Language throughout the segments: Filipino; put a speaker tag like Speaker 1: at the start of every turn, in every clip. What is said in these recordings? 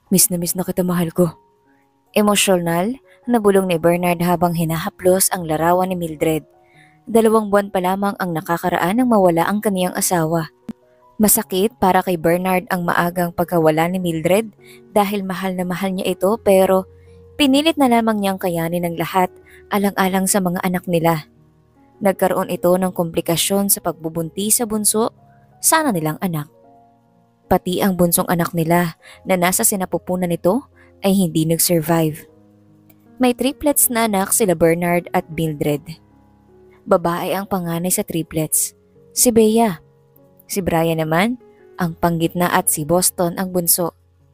Speaker 1: Miss na kita, mahal ko. Emosyonal na bulong ni Bernard habang hinahaplos ang larawan ni Mildred. 2 buwan pa lamang ang nakakaraan nang mawala ang kaniyang asawa. Masakit para kay Bernard ang maagang pagkawala ni Mildred dahil mahal na mahal niya ito, pero pinilit na lamang niyang kayanin ang lahat alang-alang sa mga anak nila. Nagkaroon ito ng komplikasyon sa pagbubuntis sa bunso sana nilang anak. Pati ang bunsong anak nila na nasa sinapupunan nito ay hindi nag-survive. May triplets na anak sila Bernard at Mildred. Babae ang panganay sa triplets, si Bea. Si Brian naman, ang panggitna, at si Boston ang bunso.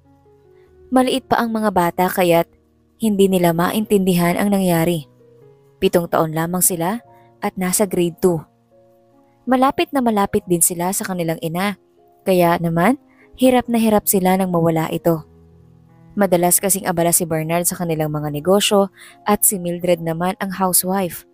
Speaker 1: Maliit pa ang mga bata kaya't hindi nila maintindihan ang nangyari. 7 taon lamang sila at nasa grade 2. Malapit na malapit din sila sa kanilang ina, kaya naman hirap na hirap sila nang mawala ito. Madalas kasing abala si Bernard sa kanilang mga negosyo at si Mildred naman ang housewife.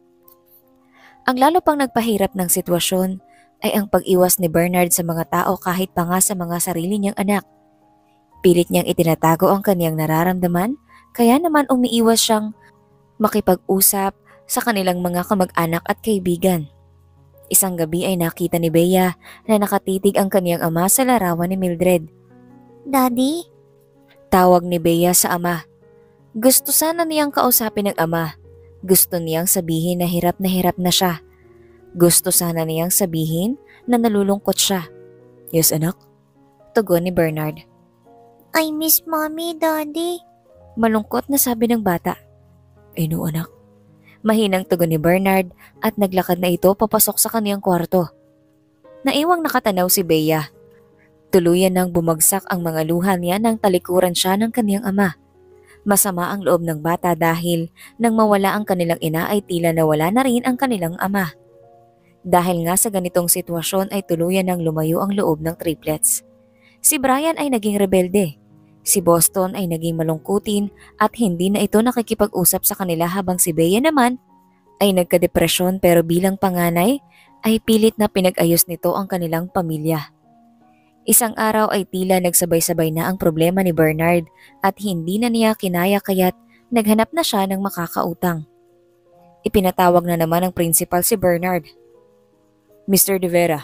Speaker 1: Ang lalo pang nagpahirap ng sitwasyon ay ang pag-iwas ni Bernard sa mga tao kahit pa nga sa mga sarili niyang anak. Pilit niyang itinatago ang kaniyang nararamdaman, kaya naman umiiwas siyang makipag-usap sa kanilang mga kamag-anak at kaibigan. Isang gabi ay nakita ni Bea na nakatitig ang kaniyang ama sa larawan ni Mildred. "Daddy?" Tawag ni Bea sa ama. Gusto sana niyang kausapin ng ama. Gusto niyang sabihin na hirap na siya. Gusto sana niyang sabihin na nalulungkot siya. "Yes, anak?" Tugon ni Bernard. "I miss mommy, daddy." Malungkot na sabi ng bata. "Eh no, anak." Mahinang tugon ni Bernard at naglakad na ito papasok sa kaniyang kwarto. Naiwang nakatanaw si Bea. Tuluyan nang bumagsak ang mga luha niya nang talikuran siya ng kaniyang ama. Masama ang loob ng bata dahil nang mawala ang kanilang ina ay tila nawala na rin ang kanilang ama. Dahil nga sa ganitong sitwasyon ay tuluyan nang lumayo ang loob ng triplets. Si Brian ay naging rebelde. Si Boston ay naging malungkutin at hindi na ito nakikipag-usap sa kanila, habang si Bea naman ay nagkadepresyon, pero bilang panganay ay pilit na pinag-ayos nito ang kanilang pamilya. Isang araw ay tila nagsabay-sabay na ang problema ni Bernard at hindi na niya kinaya, kaya't naghanap na siya ng makakautang. Ipinatawag na naman ng principal si Bernard. "Mr. De Vera,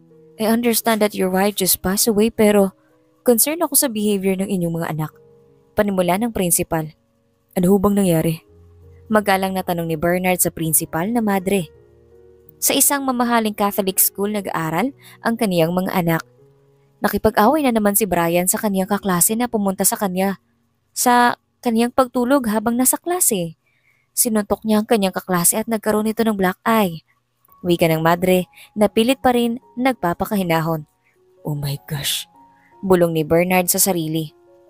Speaker 1: I understand that your wife just passed away, pero concerned ako sa behavior ng inyong mga anak." Panimula ng principal. "Ano hubang nangyari?" Magalang na tanong ni Bernard sa principal na madre. Sa isang mamahaling Catholic school nag-aaral ang kaniyang mga anak. Nakipag-away na naman si Brian sa kaniyang kaklase na pumunta sa kanya sa kaniyang pagtulog habang nasa klase. Sinuntok niya ang kanyang kaklase at nagkaroon ito ng black eye. Wika ng madre na pilit pa rin nagpapakahinahon. "Oh my gosh," bulong ni Bernard sa sarili.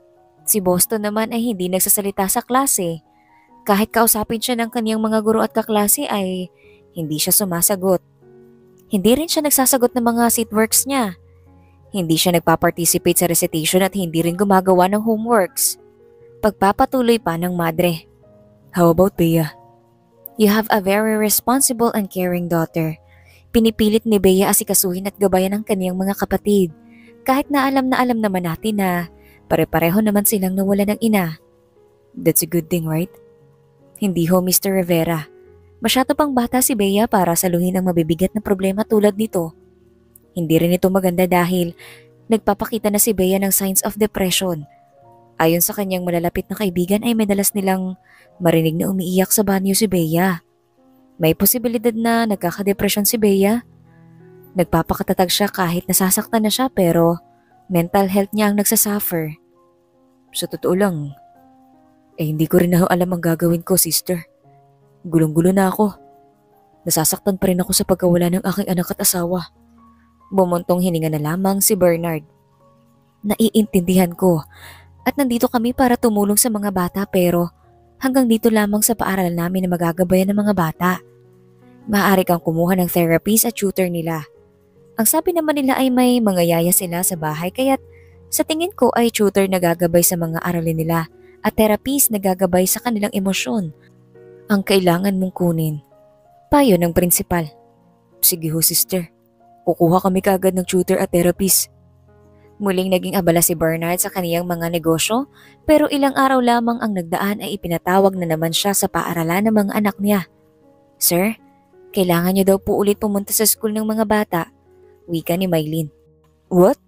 Speaker 1: Si Boston naman ay hindi nagsasalita sa klase. Kahit kausapin siya ng kaniyang mga guro at kaklase ay hindi siya sumasagot. Hindi rin siya nagsasagot ng mga seatworks niya. Hindi siya nagpa-participate sa recitation at hindi rin gumagawa ng homeworks. Pagpapatuloy pa ng madre. "How about Bea?" "You have a very responsible and caring daughter." Pinipilit ni Bea asikasuhin at gabayan ang kaniyang mga kapatid. Kahit na alam naman natin na pare-pareho naman silang nawala ng ina. "That's a good thing, right?" "Hindi ho, Mr. Rivera. Masyado pang bata si Bea para saluhin ang mabibigat na problema tulad nito. Hindi rin ito maganda dahil nagpapakita na si Bea ng signs of depression. Ayon sa kanyang malalapit na kaibigan ay madalas nilang marinig na umiiyak sa banyo si Bea. May posibilidad na nagkakadepresyon si Bea. Nagpapakatatag siya kahit nasasaktan na siya, pero mental health niya ang nagsasuffer." "Sa totoo lang, hindi ko rin na alam ang gagawin ko, sister. Gulong-gulo na ako. Nasasaktan pa rin ako sa pagkawala ng aking anak at asawa." Bumuntong hininga na lamang si Bernard. "Naiintindihan ko at nandito kami para tumulong sa mga bata, pero hanggang dito lamang sa paaralan namin na magagabayan ng mga bata. Maaari kang kumuha ng therapist at tutor nila. Ang sabi naman nila ay may mga yaya sila sa bahay, kaya't sa tingin ko ay tutor na gagabay sa mga aralin nila at therapist na gagabay sa kanilang emosyon ang kailangan mong kunin." Payo ng prinsipal. "Sige ho, sister. Kukuha kami kaagad ng tutor at therapist." Muling naging abala si Bernard sa kaniyang mga negosyo pero ilang araw lamang ang nagdaan ay ipinatawag na naman siya sa paaralan ng mga anak niya. Sir, kailangan niyo daw po ulit pumunta sa school ng mga bata, wika ni Mylene. What?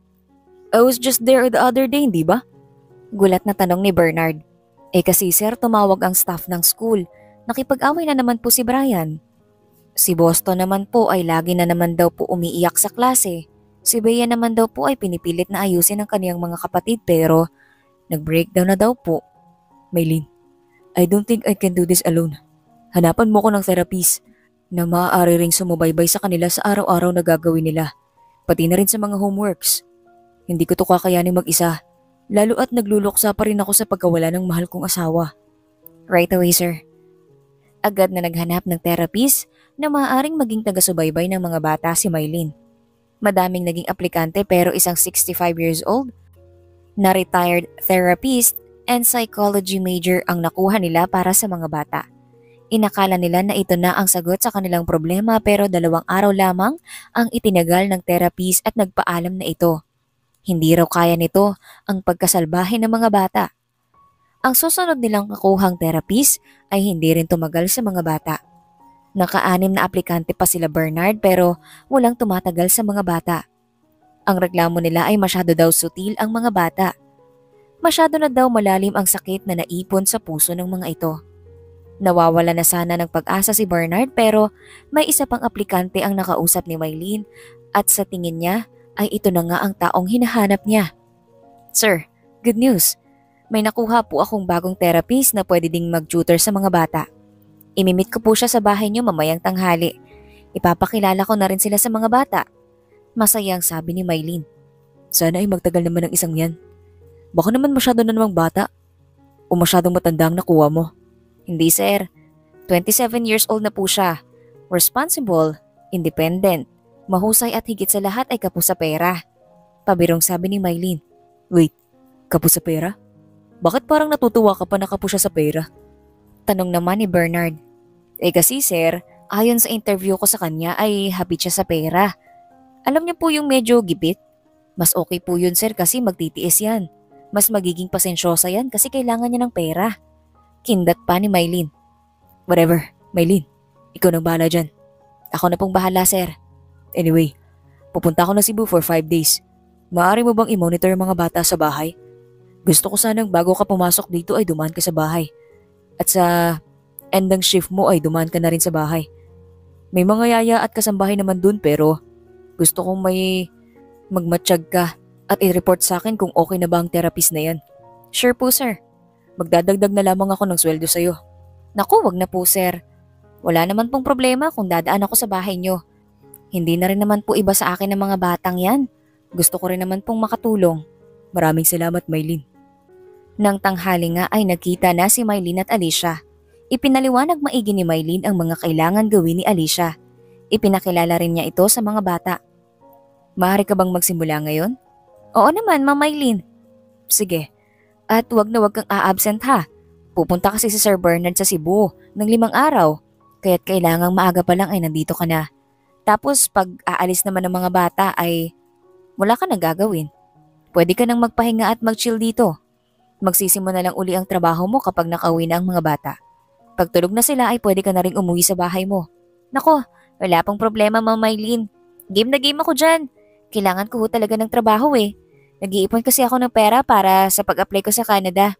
Speaker 1: I was just there the other day, hindi ba? Gulat na tanong ni Bernard. Kasi sir, tumawag ang staff ng school. Nakipag-away na naman po si Brian. Si Boston naman po ay lagi na naman daw po umiiyak sa klase. Si Bea naman daw po ay pinipilit na ayusin ang kaniyang mga kapatid pero nag-breakdown na daw po. Mylene, I don't think I can do this alone. Hanapan mo ko ng therapist na maaari ring sumubaybay sa kanila sa araw-araw na gagawin nila. Pati na rin sa mga homeworks. Hindi ko to kakayanin mag-isa. Lalo at nagluluksa pa rin ako sa pagkawala ng mahal kong asawa. Right away, sir. Agad na naghanap ng therapist na maaaring maging taga-subaybay ng mga bata si Mylene. Madaming naging aplikante pero isang 65 years old na retired therapist and psychology major ang nakuha nila para sa mga bata. Inakala nila na ito na ang sagot sa kanilang problema pero 2 araw lamang ang itinagal ng therapist at nagpaalam na ito. Hindi raw kaya nito ang pagkasalbahe ng mga bata. Ang susunod nilang nakuhang therapist ay hindi rin tumagal sa mga bata. Naka-6 na aplikante pa sila Bernard pero walang tumatagal sa mga bata. Ang reklamo nila ay masyado daw sutil ang mga bata. Masyado na daw malalim ang sakit na naipon sa puso ng mga ito. Nawawala na sana ng pag-asa si Bernard pero may isa pang aplikante ang nakausap ni Mylene at sa tingin niya ay ito na nga ang taong hinahanap niya. Sir, good news. May nakuha po akong bagong therapist na pwede ding mag-tutor sa mga bata. Imimit ko po siya sa bahay niyo mamayang tanghali. Ipapakilala ko na rin sila sa mga bata. Masayang sabi ni Mylene. Sana ay magtagal naman ng isang yan. Baka naman masyado na namang bata. O masyadong matanda ang nakuha mo. Hindi sir. 27 years old na po siya. Responsible, independent, mahusay at higit sa lahat ay kapos sa pera. Pabirong sabi ni Mylene. Wait, kapos sa pera? Bakit parang natutuwa ka pa na kapos siya sa pera? Tanong naman ni Bernard. Kasi sir, ayon sa interview ko sa kanya ay habit siya sa pera. Alam niyo po yung medyo gipit? Mas okay po yun sir kasi magtitiis yan. Mas magiging pasensyosa yan kasi kailangan niya ng pera. Kindat pa ni Mylene. Whatever, Mylene. Ikaw nang bahala dyan. Ako na pong bahala sir. Anyway, pupunta ako na Cebu for 5 days. Maaari mo bang i-monitor ang mga bata sa bahay? Gusto ko sanang bago ka pumasok dito ay dumaan ka sa bahay. At sa end ng shift mo ay dumaan ka na rin sa bahay. May mga yaya at kasambahay naman dun pero gusto kong may magmatsyag ka at i-report sa akin kung okay na ba ang therapist na yan. Sure po sir. Magdadagdag na lamang ako ng sweldo sa'yo. Naku, wag na po sir. Wala naman pong problema kung dadaan ako sa bahay nyo. Hindi na rin naman po iba sa akin ng mga batang yan. Gusto ko rin naman pong makatulong. Maraming salamat Mylene. Nang tanghali nga ay nagkita na si Mylene at Alicia. Ipinaliwanag maigi ni Mylene ang mga kailangan gawin ni Alicia. Ipinakilala rin niya ito sa mga bata. Maaari ka bang magsimula ngayon? Oo naman, Ma'am Mylene. Sige. At wag na wag kang a-absent ha. Pupunta kasi si Sir Bernard sa Cebu ng 5 araw. Kaya't kailangang maaga pa lang ay nandito ka na. Tapos pag aalis naman ng mga bata ay wala ka na gagawin. Pwede ka nang magpahinga at mag-chill dito. Magsisimula na lang uli ang trabaho mo kapag nakauwi na ang mga bata. Pag tulog na sila ay pwede ka na rin umuwi sa bahay mo. Nako, wala pang problema Ma'am Mylene. Game na game ako dyan. Kailangan ko talaga ng trabaho eh. Nag-iipon kasi ako ng pera para sa pag-apply ko sa Canada.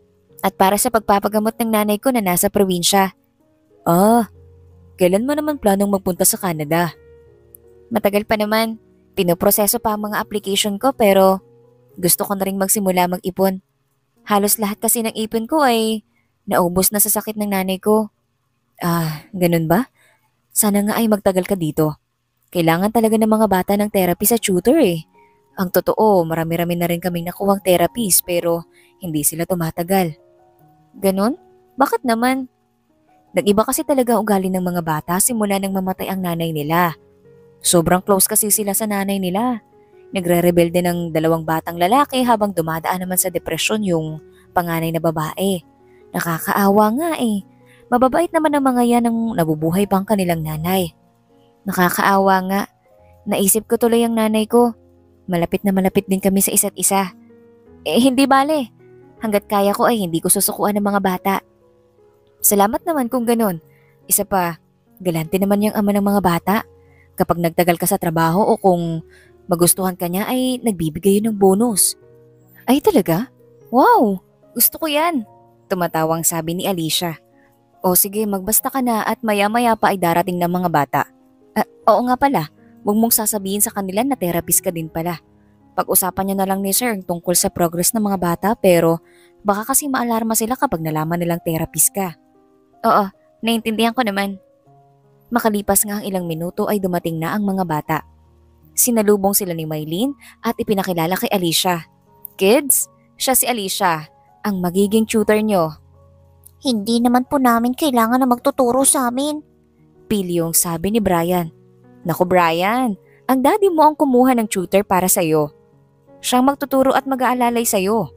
Speaker 1: At para sa pagpapagamot ng nanay ko na nasa probinsya. Kailan mo naman planong magpunta sa Canada? Matagal pa naman. Pinoproseso pa ang mga application ko pero gusto ko na rin magsimula mag-ipon. Halos lahat kasi ng ipon ko ay naubos na sa sakit ng nanay ko. Ganun ba? Sana nga ay magtagal ka dito. Kailangan talaga ng mga bata ng therapy sa tutor eh. Ang totoo, marami-rami na rin kaming nakuhang therapist pero hindi sila tumatagal. Ganon? Bakit naman? Nag-iba kasi talaga ang ugali ng mga bata simula nang mamatay ang nanay nila. Sobrang close kasi sila sa nanay nila. Nagre-rebelde ng 2 batang lalaki habang dumadaan naman sa depresyon yung panganay na babae. Nakakaawa nga eh. Mababait naman ang mga yan ng nabubuhay pang kanilang nanay. Nakakaawa nga. Naisip ko tuloy ang nanay ko. Malapit na malapit din kami sa isa't isa. Hindi bale. Hanggat kaya ko ay hindi ko susukuan ng mga bata. Salamat naman kung ganun. Isa pa, galante naman yung ama ng mga bata. Kapag nagtagal ka sa trabaho o kung magustuhan ka niya ay nagbibigay yun ng bonus. Ay talaga? Wow! Gusto ko yan! Tumatawang sabi ni Alicia. O sige, magbasta ka na at maya-maya pa ay darating ng mga bata. Oo nga pala, huwag mong sasabihin sa kanila na therapist ka din pala. Pag-usapan niyo na lang ni Sir tungkol sa progress ng mga bata pero baka kasi maalarma sila kapag nalaman nilang therapist ka. Oo, naiintindihan ko naman. Makalipas nga ang ilang minuto ay dumating na ang mga bata. Sinalubong sila ni Mylene at ipinakilala kay Alicia. Kids, siya si Alicia, ang magiging tutor nyo.
Speaker 2: Hindi naman po namin kailangan na magtuturo sa amin.
Speaker 1: Pilyong sabi ni Brian. Naku Brian, ang daddy mo ang kumuha ng tutor para sa'yo. Siyang magtuturo at mag-aalalay sa'yo.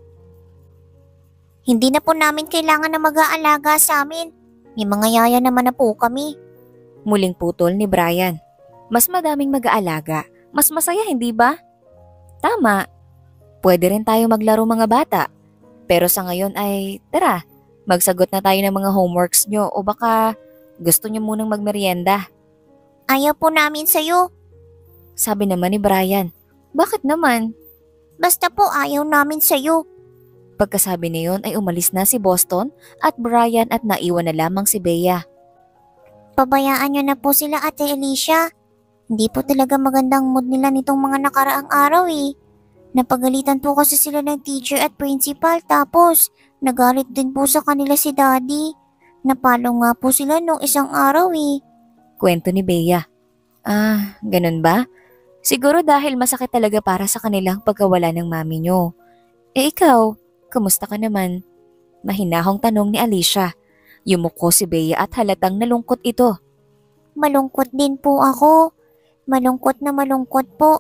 Speaker 2: Hindi na po namin kailangan na mag-aalaga sa amin. May mga yaya naman na po kami.
Speaker 1: Muling putol ni Brian. Mas madaming mag-aalaga, mas masaya hindi ba? Tama. Pwede rin tayo maglaro mga bata. Pero sa ngayon ay, tara, magsagot na tayo ng mga homeworks nyo o baka gusto nyo munang magmerienda.
Speaker 2: Ayaw po namin sa'yo.
Speaker 1: Sabi naman ni Brian. Bakit naman?
Speaker 2: Basta po ayaw namin sa'yo.
Speaker 1: Pagkasabi niyon ay umalis na si Boston at Brian at naiwan na lamang si Bea.
Speaker 2: Pabayaan nyo na po sila Ate Alicia. Hindi po talaga magandang mood nila nitong mga nakaraang araw eh. Napagalitan po kasi sila ng teacher at principal tapos nagalit din po sa kanila si Daddy. Napalo nga po sila nung isang araw eh.
Speaker 1: Kwento ni Bea. Ah, ganun ba? Siguro dahil masakit talaga para sa kanilang pagkawala ng mami nyo. Ikaw, kamusta ka naman? Mahinahong tanong ni Alicia. Yumuko si Bea at halatang nalungkot ito.
Speaker 2: Malungkot din po ako. Malungkot na malungkot po.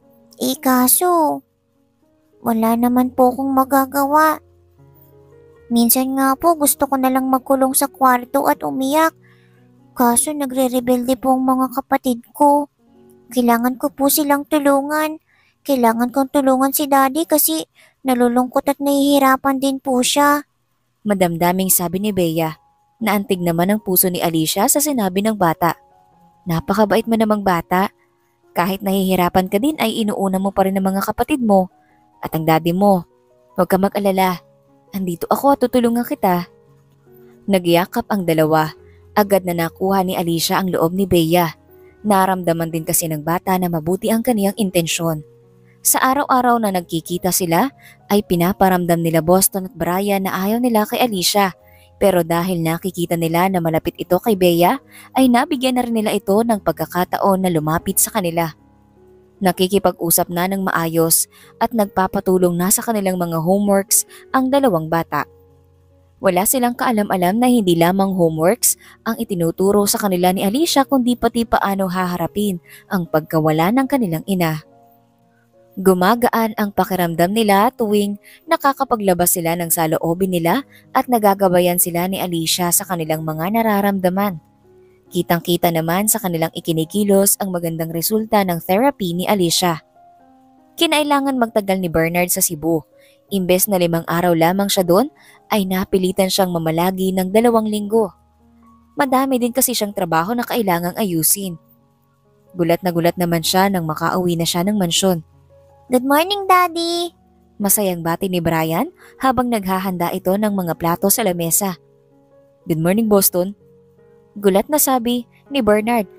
Speaker 2: Kaso, wala naman po akong magagawa. Minsan nga po gusto ko na lang magkulong sa kwarto at umiyak. Kaso nagre-rebelde po ang mga kapatid ko. Kailangan ko po silang tulungan. Kailangan kong tulungan si Daddy kasi nalulungkot at nahihirapan din po siya.
Speaker 1: Madamdaming sabi ni Bea. Naantig naman ang puso ni Alicia sa sinabi ng bata. Napakabait mo namang bata. Kahit nahihirapan ka din ay inuuna mo pa rin ang mga kapatid mo at ang daddy mo. Huwag ka mag-alala. Andito ako at tutulungan kita. Nagyakap ang dalawa. Agad na nakuha ni Alicia ang loob ni Bea. Naramdaman din kasi ng bata na mabuti ang kaniyang intensyon. Sa araw-araw na nagkikita sila ay pinaparamdam nila Boston at Brian na ayaw nila kay Alicia. Pero dahil nakikita nila na malapit ito kay Bea ay nabigyan na rin nila ito ng pagkakataon na lumapit sa kanila. Nakikipag-usap na ng maayos at nagpapatulong na sa kanilang mga homeworks ang dalawang bata. Wala silang kaalam-alam na hindi lamang homeworks ang itinuturo sa kanila ni Alicia kundi pati paano haharapin ang pagkawala ng kanilang ina. Gumagaan ang pakiramdam nila tuwing nakakapaglabas sila ng saloobin nila at nagagabayan sila ni Alicia sa kanilang mga nararamdaman. Kitang-kita naman sa kanilang ikinikilos ang magandang resulta ng therapy ni Alicia. Kinailangan magtagal ni Bernard sa Cebu. Imbes na 5 araw lamang siya doon, ay napilitan siyang mamalagi ng 2 linggo. Madami din kasi siyang trabaho na kailangang ayusin. Gulat naman siya nang makauwi na siya ng mansyon.
Speaker 2: Good morning, Daddy!
Speaker 1: Masayang bati ni Brian habang naghahanda ito ng mga plato sa lamesa. Good morning, Boston. Gulat na sabi ni Bernard.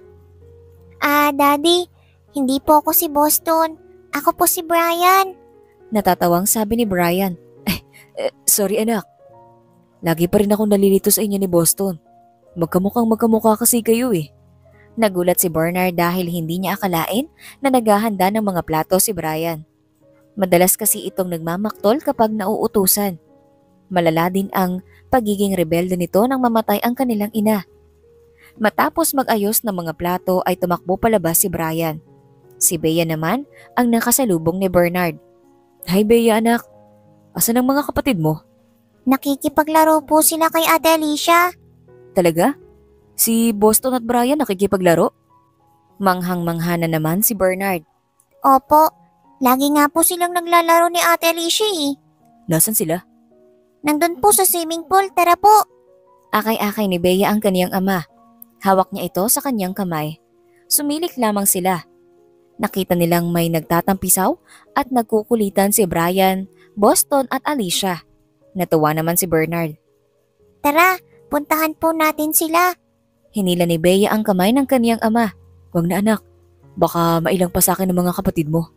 Speaker 2: Daddy, hindi po ako si Boston. Ako po si Brian.
Speaker 1: Natatawang sabi ni Brian. Sorry anak. Lagi pa rin akong nalilito sa inyo ni Boston. Magkamukha kasi kayo eh. Nagulat si Bernard dahil hindi niya akalain na naghahanda ng mga plato si Brian. Madalas kasi itong nagmamaktol kapag nauutusan. Malala din ang pagiging rebelde nito nang mamatay ang kanilang ina. Matapos mag-ayos ng mga plato ay tumakbo palabas si Brian. Si Bea naman ang nakasalubong ni Bernard. Hi Bea anak, asan ang mga kapatid mo?
Speaker 2: Nakikipaglaro po sila kay Ate Alicia.
Speaker 1: Talaga? Si Boston at Brian nakikipaglaro? Manghang-mangha na naman si Bernard.
Speaker 2: Opo, Lagi nga po silang naglalaro ni Ate Alicia eh.
Speaker 1: Nasaan sila?
Speaker 2: Nandun po sa swimming pool, tara po.
Speaker 1: Akay-akay ni Bea ang kaniyang ama. Hawak niya ito sa kanyang kamay. Sumilik lamang sila. Nakita nilang may nagtatampisaw at nagkukulitan si Brian, Boston at Alicia. Natuwa naman si Bernard.
Speaker 2: Tara, puntahan po natin sila.
Speaker 1: Hinila ni Bea ang kamay ng kaniyang ama. Wag na anak, baka mailang pa sa akin ng mga kapatid mo.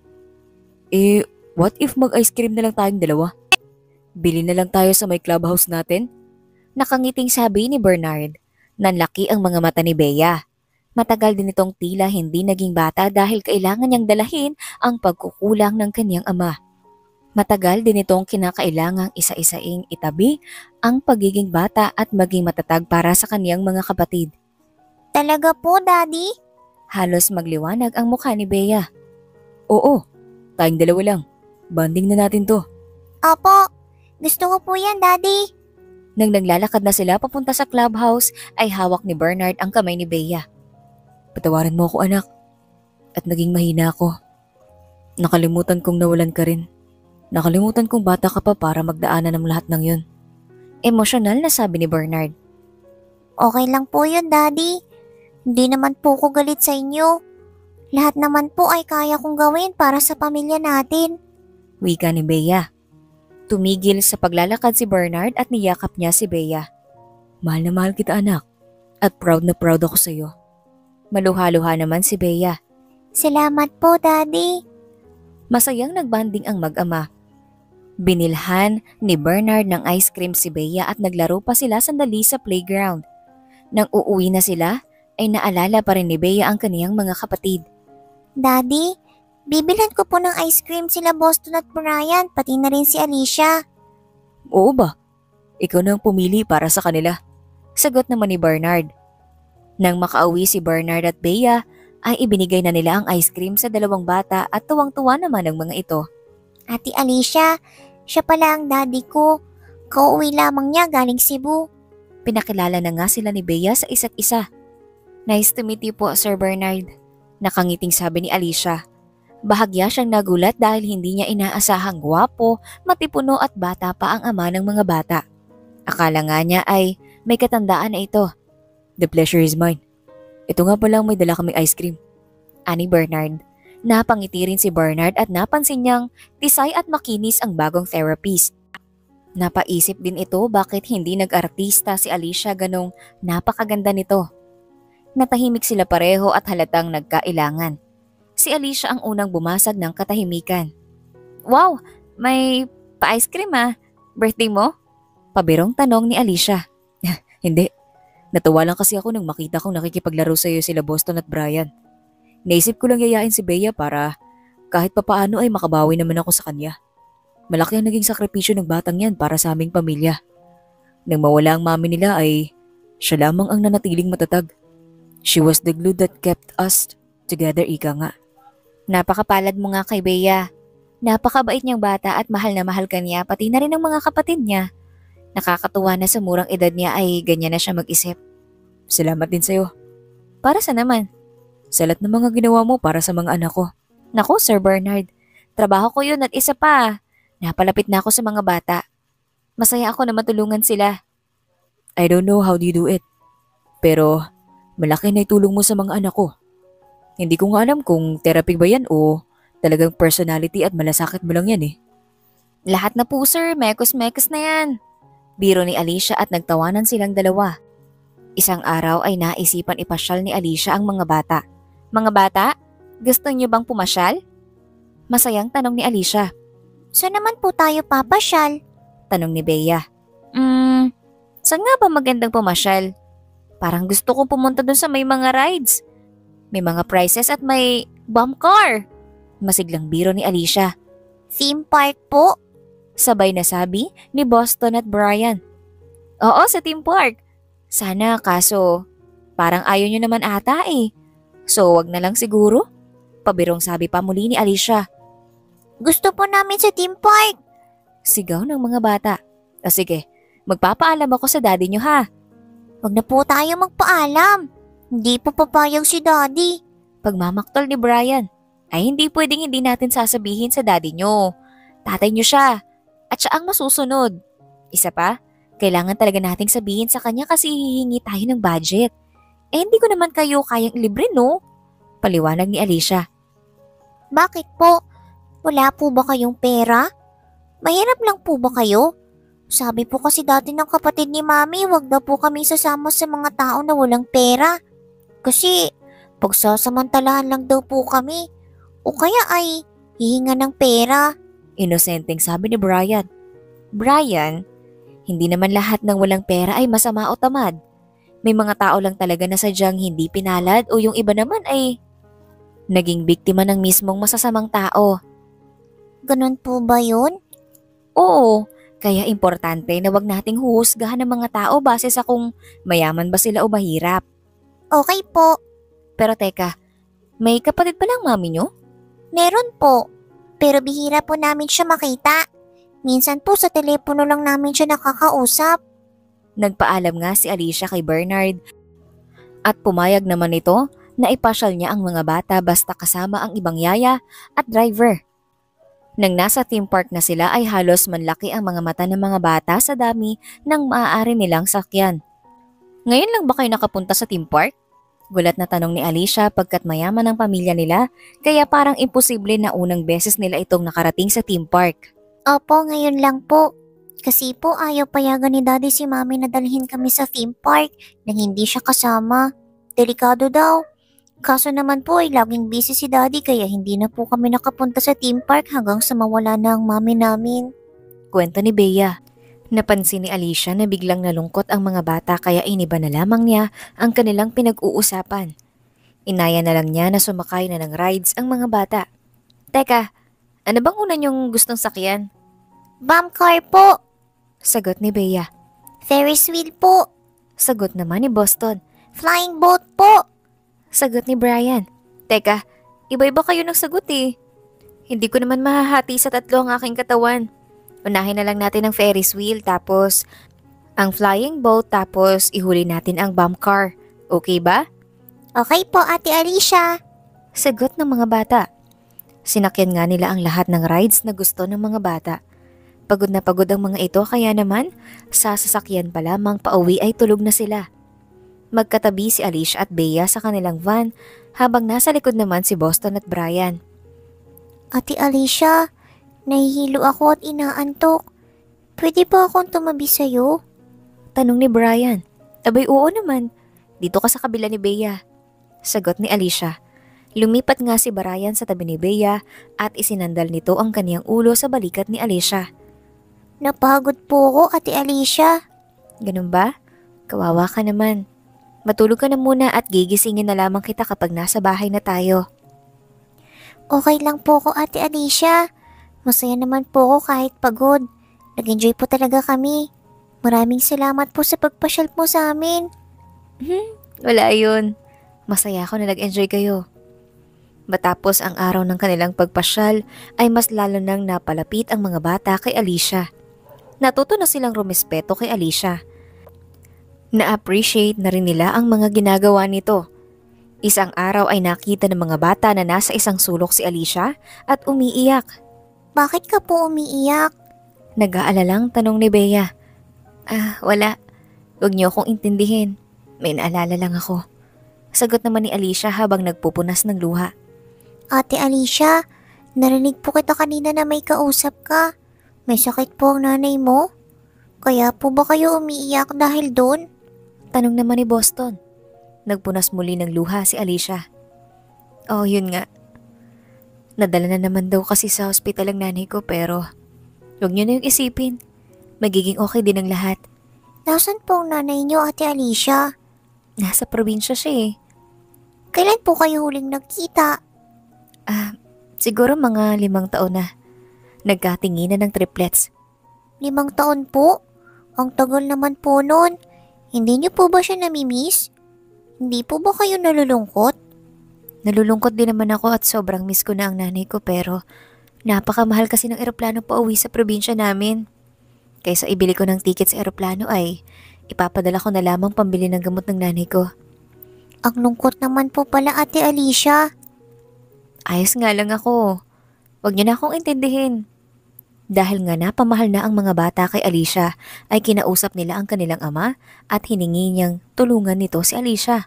Speaker 1: What if mag-ice cream na lang tayong dalawa? Bili na lang tayo sa may clubhouse natin? Nakangiting sabi ni Bernard. Nanlaki ang mga mata ni Bea. Matagal din itong tila hindi naging bata dahil kailangan niyang dalahin ang pagkukulang ng kaniyang ama. Matagal din itong kinakailangang isa-isaing itabi ang pagiging bata at maging matatag para sa kaniyang mga kapatid.
Speaker 2: Talaga po, Daddy?
Speaker 1: Halos magliwanag ang mukha ni Bea. Oo, tayong dalawa lang. Bonding na natin to.
Speaker 2: Opo, gusto ko po yan, Daddy.
Speaker 1: Nang naglalakad na sila papunta sa clubhouse ay hawak ni Bernard ang kamay ni Bea. Patawarin mo ako anak. At naging mahina ako. Nakalimutan kong nawalan ka rin. Nakalimutan kong bata ka pa para magdaanan ng lahat ng yun. Emosyonal na sabi ni Bernard.
Speaker 2: Okay lang po yun, Daddy. Hindi naman po ko galit sa inyo. Lahat naman po ay kaya kong gawin para sa pamilya natin.
Speaker 1: Wika ni Bea. Tumigil sa paglalakad si Bernard at niyakap niya si Bea. Mahal na mahal kita anak. At proud na proud ako sa iyo. Maluha-luha naman si Bea.
Speaker 2: Salamat po, Daddy.
Speaker 1: Masayang nagbanding ang mag-ama. Binilhan ni Bernard ng ice cream si Bea at naglaro pa sila sandali sa playground. Nang uuwi na sila, ay naalala pa rin ni Bea ang kaniyang mga kapatid.
Speaker 2: Daddy, bibilhan ko po ng ice cream sila Boston at Brian, pati na rin si Alicia.
Speaker 1: Oo ba? Ikaw na ang pumili para sa kanila. Sagot naman ni Bernard. Nang makauwi si Bernard at Bea, ay ibinigay na nila ang ice cream sa dalawang bata at tuwang-tuwa naman ang mga ito.
Speaker 2: Ate Alicia, siya pala ang daddy ko. Kauwi lamang niya galing Cebu.
Speaker 1: Pinakilala na nga sila ni Bea sa isa't isa. Nice to meet you po, Sir Bernard. Nakangiting sabi ni Alicia. Bahagya siyang nagulat dahil hindi niya inaasahang gwapo, matipuno at bata pa ang ama ng mga bata. Akala nga niya ay may katandaan na ito. The pleasure is mine. Ito nga palang may dala kaming ice cream. Ani Bernard. Napangiti rin si Bernard at napansin niyang tisay at makinis ang bagong therapist. Napaisip din ito bakit hindi nag-artista si Alicia ganong napakaganda nito. Natahimik sila pareho at halatang nagkailangan. Si Alicia ang unang bumasag ng katahimikan. Wow, may pa-ice cream ah. Birthday mo? Pabirong tanong ni Alicia. Hindi. Natuwa lang kasi ako nang makita kong nakikipaglaro sa iyo sila Boston at Brian. Naisip ko lang yayain si Bea para kahit papaano ay makabawi naman ako sa kanya. Malaki ang naging sakripisyo ng batang yan para sa aming pamilya. Nang mawala ang mami nila ay siya lamang ang nanatiling matatag. She was the glue that kept us together, ika nga. Napakapalad mo nga kay Bea. Napakabait niyang bata at mahal na mahal ka niya pati na rin ang mga kapatid niya. Nakakatuwa na sa murang edad niya ay ganyan na siya mag-isip. Salamat din sa'yo. Para sa naman? Sa lahat ng mga ginawa mo para sa mga anak ko. Naku, Sir Bernard. Trabaho ko yun at isa pa. Napalapit na ako sa mga bata. Masaya ako na matulungan sila. I don't know how you do it. Pero malaki na itulong mo sa mga anak ko. Hindi ko nga alam kung therapy ba yan o talagang personality at malasakit mo lang yan eh. Lahat na po sir, mekos-mekos na yan. Biro ni Alicia at nagtawanan silang dalawa. Isang araw ay naisipan ipasyal ni Alicia ang mga bata. Mga bata, gusto niyo bang pumasyal? Masayang tanong ni Alicia.
Speaker 2: Saan naman po tayo papasyal?
Speaker 1: Tanong ni Bea. Saan nga ba magandang pumasyal? Parang gusto ko pumunta dun sa may mga rides. May mga prizes at may bomb car. Masiglang biro ni Alicia.
Speaker 2: Theme park po?
Speaker 1: Sabay na sabi ni Boston at Brian. Oo, sa theme park. Sana kaso parang ayaw nyo naman ata eh. So wag na lang siguro? Pabirong sabi pa muli ni Alicia.
Speaker 2: Gusto po namin sa theme park.
Speaker 1: Sigaw ng mga bata. O sige, magpapaalam ako sa daddy nyo ha.
Speaker 2: Wag na po tayo magpaalam. Hindi po papayag si Daddy.
Speaker 1: Pagmamaktol ni Brian. Ay hindi pwedeng hindi natin sasabihin sa daddy nyo. Tatay nyo siya. At siya ang masusunod. Isa pa, kailangan talaga nating sabihin sa kanya kasi hihingi tayo ng budget. Eh hindi ko naman kayo kayang libre no? Paliwanag ni Alicia.
Speaker 2: Bakit po? Wala po ba kayong pera? Mahirap lang po ba kayo? Sabi po kasi dati ng kapatid ni Mami, wag daw po kami sasama sa mga tao na walang pera. Kasi pagsasamantalahan lang daw po kami. O kaya ay hihinga ng pera.
Speaker 1: Inosenteng sabi ni Brian. Brian, hindi naman lahat ng walang pera ay masama o tamad. May mga tao lang talaga na sadyang hindi pinalad o yung iba naman ay naging biktima ng mismong masasamang tao.
Speaker 2: Ganun po ba yun?
Speaker 1: Oo, kaya importante na wag nating huhusgahan ng mga tao base sa kung mayaman ba sila o mahirap.
Speaker 2: Okay po.
Speaker 1: Pero teka, may kapatid pa lang mami nyo?
Speaker 2: Meron po. Pero bihira po namin siya makita. Minsan po sa telepono lang namin siya nakakausap.
Speaker 1: Nagpaalam nga si Alicia kay Bernard at pumayag naman ito na ipasyal niya ang mga bata basta kasama ang ibang yaya at driver. Nang nasa theme park na sila ay halos manlaki ang mga mata ng mga bata sa dami ng maaari nilang sakyan. Ngayon lang ba kayo nakapunta sa theme park? Gulat na tanong ni Alicia pagkat mayaman ang pamilya nila kaya parang imposible na unang beses nila itong nakarating sa theme park.
Speaker 2: Opo, ngayon lang po. Kasi po ayaw payagan ni Daddy si Mami na dalhin kami sa theme park nang hindi siya kasama. Delikado daw. Kaso naman po ay laging busy si Daddy kaya hindi na po kami nakapunta sa theme park hanggang sa mawala na ang mami namin.
Speaker 1: Kwento ni Bea. Napansin ni Alicia na biglang nalungkot ang mga bata kaya iniba na lamang niya ang kanilang pinag-uusapan. Inaya na lang niya na sumakay na ng rides ang mga bata. Teka, ano bang una niyong gustong sakyan?
Speaker 2: Bam car po.
Speaker 1: Sagot ni Bea.
Speaker 2: Ferris wheel po.
Speaker 1: Sagot naman ni Boston.
Speaker 2: Flying boat po.
Speaker 1: Sagot ni Brian. Teka, iba-iba kayo ng sagot eh. Hindi ko naman mahahati sa tatlo ang aking katawan. Unahin na lang natin ang Ferris wheel tapos ang flying boat tapos ihuli natin ang bump car. Okay ba?
Speaker 2: Okay po, Ate Alicia.
Speaker 1: Sagot ng mga bata. Sinakyan nga nila ang lahat ng rides na gusto ng mga bata. Pagod na pagod ang mga ito kaya naman sa sasakyan pa lamang pauwi ay tulog na sila. Magkatabi si Alicia at Bea sa kanilang van habang nasa likod naman si Boston at Brian.
Speaker 2: Ate Alicia, nahihilo ako at inaantok. Pwede ba akong tumabi sa'yo?
Speaker 1: Tanong ni Brian. Abay oo naman. Dito ka sa kabila ni Bea. Sagot ni Alicia. Lumipat nga si Brian sa tabi ni Bea at isinandal nito ang kaniyang ulo sa balikat ni Alicia.
Speaker 2: Napagod po ako, Ate Alicia.
Speaker 1: Ganun ba? Kawawa ka naman. Matulog ka na muna at gigisingin na lamang kita kapag nasa bahay na tayo.
Speaker 2: Okay lang po ako, Ate Alicia. Masaya naman po ako kahit pagod. Nag-enjoy po talaga kami. Maraming salamat po sa pagpasyal mo sa amin.
Speaker 1: Wala yun. Masaya ako na nag-enjoy kayo. Matapos ang araw ng kanilang pagpasyal ay mas lalo nang napalapit ang mga bata kay Alicia. Natuto na silang rumespeto kay Alicia. Na-appreciate na rin nila ang mga ginagawa nito. Isang araw ay nakita ng mga bata na nasa isang sulok si Alicia at umiiyak.
Speaker 2: Bakit ka po umiiyak?
Speaker 1: Nag-aalalang tanong ni Bea. Wala. Huwag niyo akong intindihin. May naalala lang ako. Sagot naman ni Alicia habang nagpupunas ng luha.
Speaker 2: Ate Alicia, narinig po kita kanina na may kausap ka. May sakit po ang nanay mo? Kaya po ba kayo umiiyak dahil doon?
Speaker 1: Tanong naman ni Boston. Nagpunas muli ng luha si Alicia. Oh, yun nga. Nadala na naman daw kasi sa hospital ang nanay ko pero huwag niyo na yung isipin. Magiging okay din ang lahat.
Speaker 2: Nasaan po ang nanay niyo, Ate Alicia?
Speaker 1: Nasa probinsya siya eh.
Speaker 2: Kailan po kayo huling nagkita?
Speaker 1: Siguro mga 5 taon na. Nagkatinginan ng triplets.
Speaker 2: 5 taon po? Ang tagal naman po nun. Hindi niyo po ba siya namimiss? Hindi po ba kayo nalulungkot?
Speaker 1: Nalulungkot din naman ako at sobrang miss ko na ang nanay ko pero napakamahal kasi ng eroplano pa uwi sa probinsya namin. Kaysa ibili ko ng ticket sa eroplano ay ipapadala ko na lamang pambili ng gamot ng nanay ko.
Speaker 2: Ang lungkot naman po pala, Ate Alicia.
Speaker 1: Ayos nga lang ako. Huwag niyo na akong intindihin. Dahil nga napamahal na ang mga bata kay Alicia, ay kinausap nila ang kanilang ama at hiningi niyang tulungan nito si Alicia.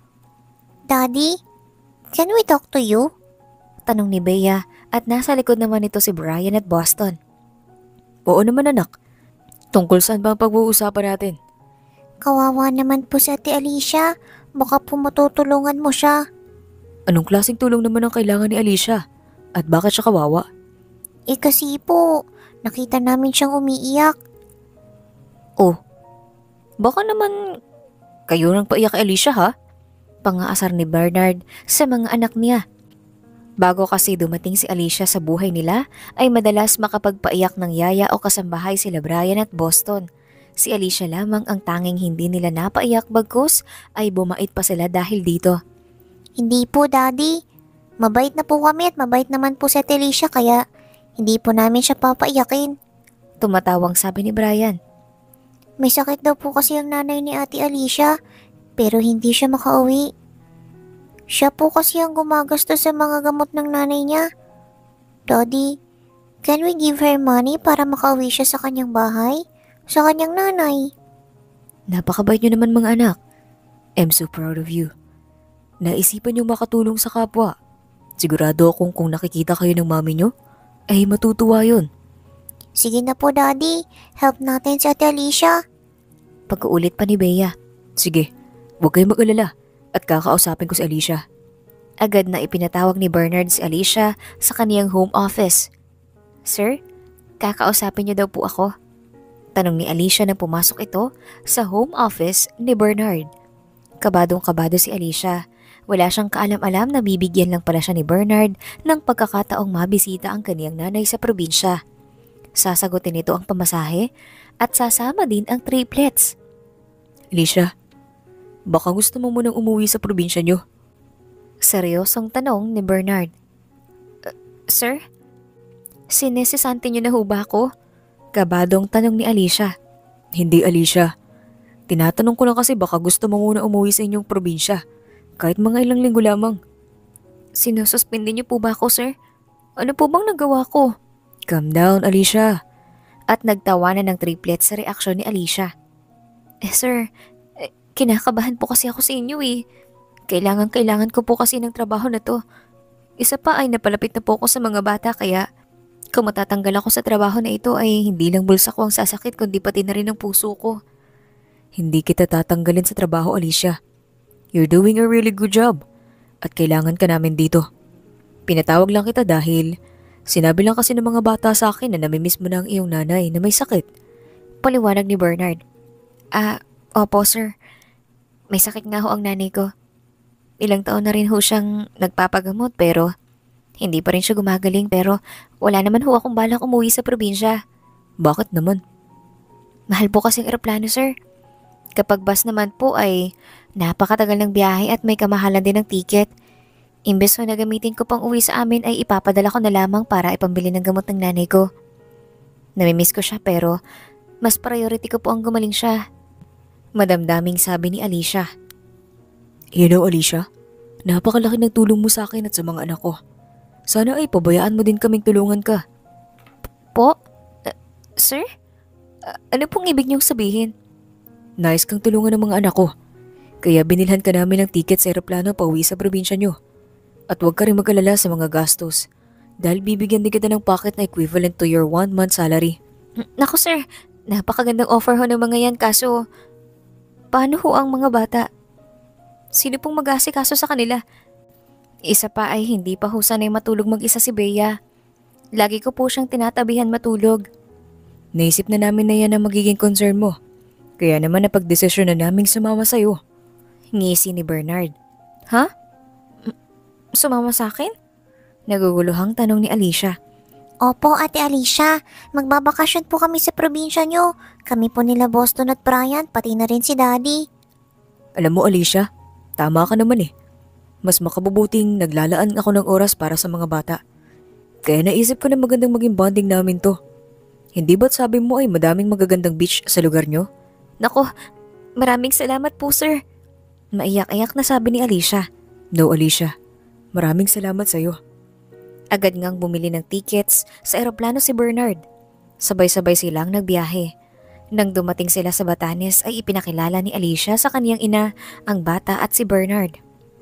Speaker 2: Daddy, can we talk to you?
Speaker 1: Tanong ni Bea at nasa likod naman nito si Brian at Boston. Oo naman anak. Tungkol saan ba ang pag-uusapan natin?
Speaker 2: Kawawa naman po si Ate Alicia. Baka po matutulungan mo siya.
Speaker 1: Anong klaseng tulong naman ang kailangan ni Alicia? At bakit siya kawawa?
Speaker 2: Kasi po, nakita namin siyang umiiyak.
Speaker 1: Oh, baka naman kayo nang paiyak kay Alicia ha? Pangaasar ni Bernard sa mga anak niya. Bago kasi dumating si Alicia sa buhay nila, ay madalas makapagpaiyak ng yaya o kasambahay sila Brian at Boston. Si Alicia lamang ang tanging hindi nila napaiyak bagkus ay bumait pa sila dahil dito.
Speaker 2: Hindi po, Daddy. Mabait na po kami at mabait naman po si Ate Alicia kaya hindi po namin siya papaiyakin.
Speaker 1: Tumatawang sabi ni Brian.
Speaker 2: May sakit daw po kasi ang nanay ni Ate Alicia pero hindi siya makauwi. Siya po kasi ang gumagastos sa mga gamot ng nanay niya. Daddy, can we give her money para makauwi siya sa kanyang bahay? Sa kanyang nanay?
Speaker 1: Napakabait niyo naman mga anak. I'm so proud of you. Naisipan niyo makatulong sa kapwa. Sigurado akong kung nakikita kayo ng mami niyo, ay matutuwa yun.
Speaker 2: Sige na po, Daddy. Help natin si Ate Alicia.
Speaker 1: Pagkaulit pa ni Bea. Sige, huwag kayong mag-alala at kakausapin ko si Alicia. Agad na ipinatawag ni Bernard si Alicia sa kaniyang home office. Sir, kakausapin niyo daw po ako. Tanong ni Alicia na pumasok ito sa home office ni Bernard. Kabadong-kabado si Alicia. Wala siyang kaalam-alam na bibigyan lang pala siya ni Bernard ng pagkakataong mabisita ang kaniyang nanay sa probinsya. Sasagutin nito ang pamasahe at sasama din ang triplets. Alicia, baka gusto mo munang umuwi sa probinsya niyo? Seryosong tanong ni Bernard. Sir? Sinesisante niyo na ho ba ako? Kabadong tanong ni Alicia. Hindi Alicia. Tinatanong ko lang kasi baka gusto mo muna umuwi sa inyong probinsya. Kahit mga ilang linggo lamang. Sinususpindi niyo po ba ako, sir? Ano po bang nagawa ko? Calm down, Alicia. At nagtawanan ng triplets sa reaksyon ni Alicia. Sir, kinakabahan po kasi ako sa inyo eh. Kailangan ko po kasi ng trabaho na to. Isa pa ay napalapit na po ako sa mga bata kaya kung matatanggal ako sa trabaho na ito ay hindi lang bulsa ko ang sasakit kundi pati na rin ang puso ko. Hindi kita tatanggalin sa trabaho, Alicia. You're doing a really good job at kailangan ka namin dito. Pinatawag lang kita dahil sinabi lang kasi ng mga bata sa akin na namimiss mo na ang iyong nanay na may sakit. Paliwanag ni Bernard. Opo sir. May sakit nga ho ang nanay ko. Ilang taon na rin ho siyang nagpapagamot pero hindi pa rin siya gumagaling pero wala naman ho akong balak umuwi sa probinsya. Bakit naman? Mahal po kasing eroplano sir. Kapag bus naman po ay napakatagal ng biyahe at may kamahalan din ng tiket. Imbes na gamitin ko pang uwi sa amin ay ipapadala ko na lamang para ipambili ng gamot ng nanay ko. Namimiss ko siya pero mas priority ko po ang gumaling siya. Madamdaming sabi ni Alicia. You know Alicia, napakalaki ng tulong mo sa akin at sa mga anak ko. Sana ay pabayaan mo din kaming tulungan ka. Po? Sir? Ano pong ibig niyong sabihin? Nice kang tulungan ng mga anak ko. Kaya binilhan ka namin ng tiket sa eroplano pauwi sa probinsya niyo. At huwag ka rin mag-alala sa mga gastos. Dahil bibigyan din kita ng pocket na equivalent to your 1 month salary. Naku sir, napakagandang offer ho ng mga yan kaso paano ho ang mga bata? Sino pong mag-aasikaso sa kanila? Isa pa ay hindi pa ho sanay matulog mag-isa si Bea. Lagi ko po siyang tinatabihan matulog. Naisip na namin na yan ang magiging concern mo. Kaya naman napagdesisyon na naming sumama sa'yo. Ngisi ni Bernard. Ha? Sumama sa akin? Naguguluhang tanong ni Alicia.
Speaker 2: Opo, Ate Alicia. Magbabakasyon po kami sa probinsya nyo. Kami po nila Boston at Brian, pati na rin si Daddy.
Speaker 1: Alam mo Alicia, tama ka naman eh. Mas makabubuting naglalaan ako ng oras para sa mga bata. Kaya naisip ko na magandang maging bonding namin to. Hindi ba't sabi mo ay madaming magagandang beach sa lugar nyo? Nako, maraming salamat po sir. Maiyak-iyak na sabi ni Alicia. No Alicia, maraming salamat sa'yo. Agad ngang bumili ng tickets sa eroplano si Bernard. Sabay-sabay silang nagbiyahe. Nang dumating sila sa Batanes ay ipinakilala ni Alicia sa kaniyang ina, ang bata at si Bernard.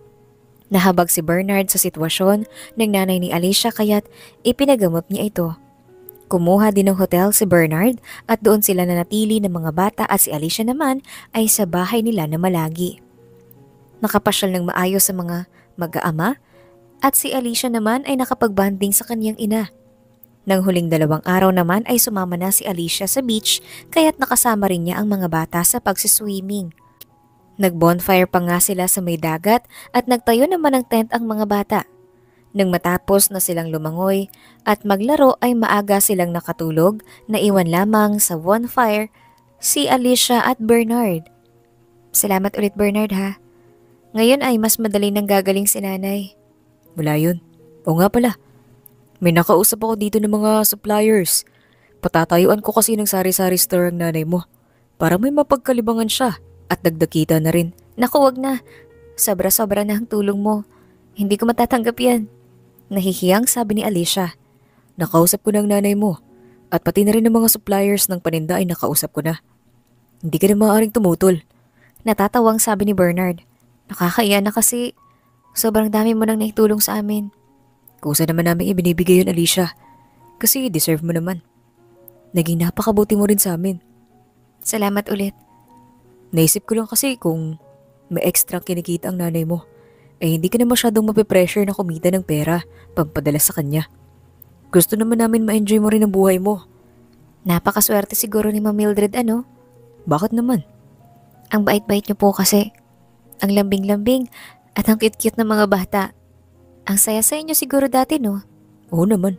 Speaker 1: Nahabag si Bernard sa sitwasyon ng nanay ni Alicia kaya't ipinagamot niya ito. Kumuha din ng hotel si Bernard at doon sila nanatili ng mga bata at si Alicia naman ay sa bahay nila na malagi. Nakapasyal ng maayos sa mga mag-aama at si Alicia naman ay nakapagbanding sa kaniyang ina. Nang huling 2 araw naman ay sumama na si Alicia sa beach kaya't nakasama rin niya ang mga bata sa pagsiswimming. Nag-bonfire pa nga sila sa may dagat at nagtayo naman ng tent ang mga bata. Nang matapos na silang lumangoy at maglaro ay maaga silang nakatulog na iwan lamang sa bonfire si Alicia at Bernard. Salamat ulit Bernard ha. Ngayon ay mas madali nang gagaling si nanay.
Speaker 3: Wala yun. O nga pala. May nakausap ako dito ng mga suppliers. Patatayuan ko kasi ng sari-sari store ang nanay mo. Para may mapagkalibangan siya at dagdakita na rin.
Speaker 1: Naku wag na. Sobra-sobra na ang tulong mo. Hindi ko matatanggap yan. Nahihiyang sabi ni Alicia.
Speaker 3: Nakausap ko na ang nanay mo. At pati na rin ng mga suppliers ng paninda ay nakausap ko na. Hindi ka na maaaring tumutol.
Speaker 1: Natatawang sabi ni Bernard. Nakakaiya na kasi sobrang dami mo nang naitulong sa amin.
Speaker 3: Kusa naman namin ibinibigay yun, Alicia. Kasi deserve mo naman. Naging napakabuti mo rin sa amin.
Speaker 1: Salamat ulit.
Speaker 3: Naisip ko lang kasi kung may extra kinikita ang nanay mo, ay hindi ka na masyadong mapipressure na kumita ng pera pampadala sa kanya. Gusto naman namin ma-enjoy mo rin ang buhay mo.
Speaker 1: Napakaswerte siguro ni Ma'am Mildred ano?
Speaker 3: Bakit naman?
Speaker 1: Ang bait-bait niyo po kasi. Ang lambing-lambing at ang cute-cute ng mga bata. Ang saya-saya niyo siguro dati no?
Speaker 3: Oo naman.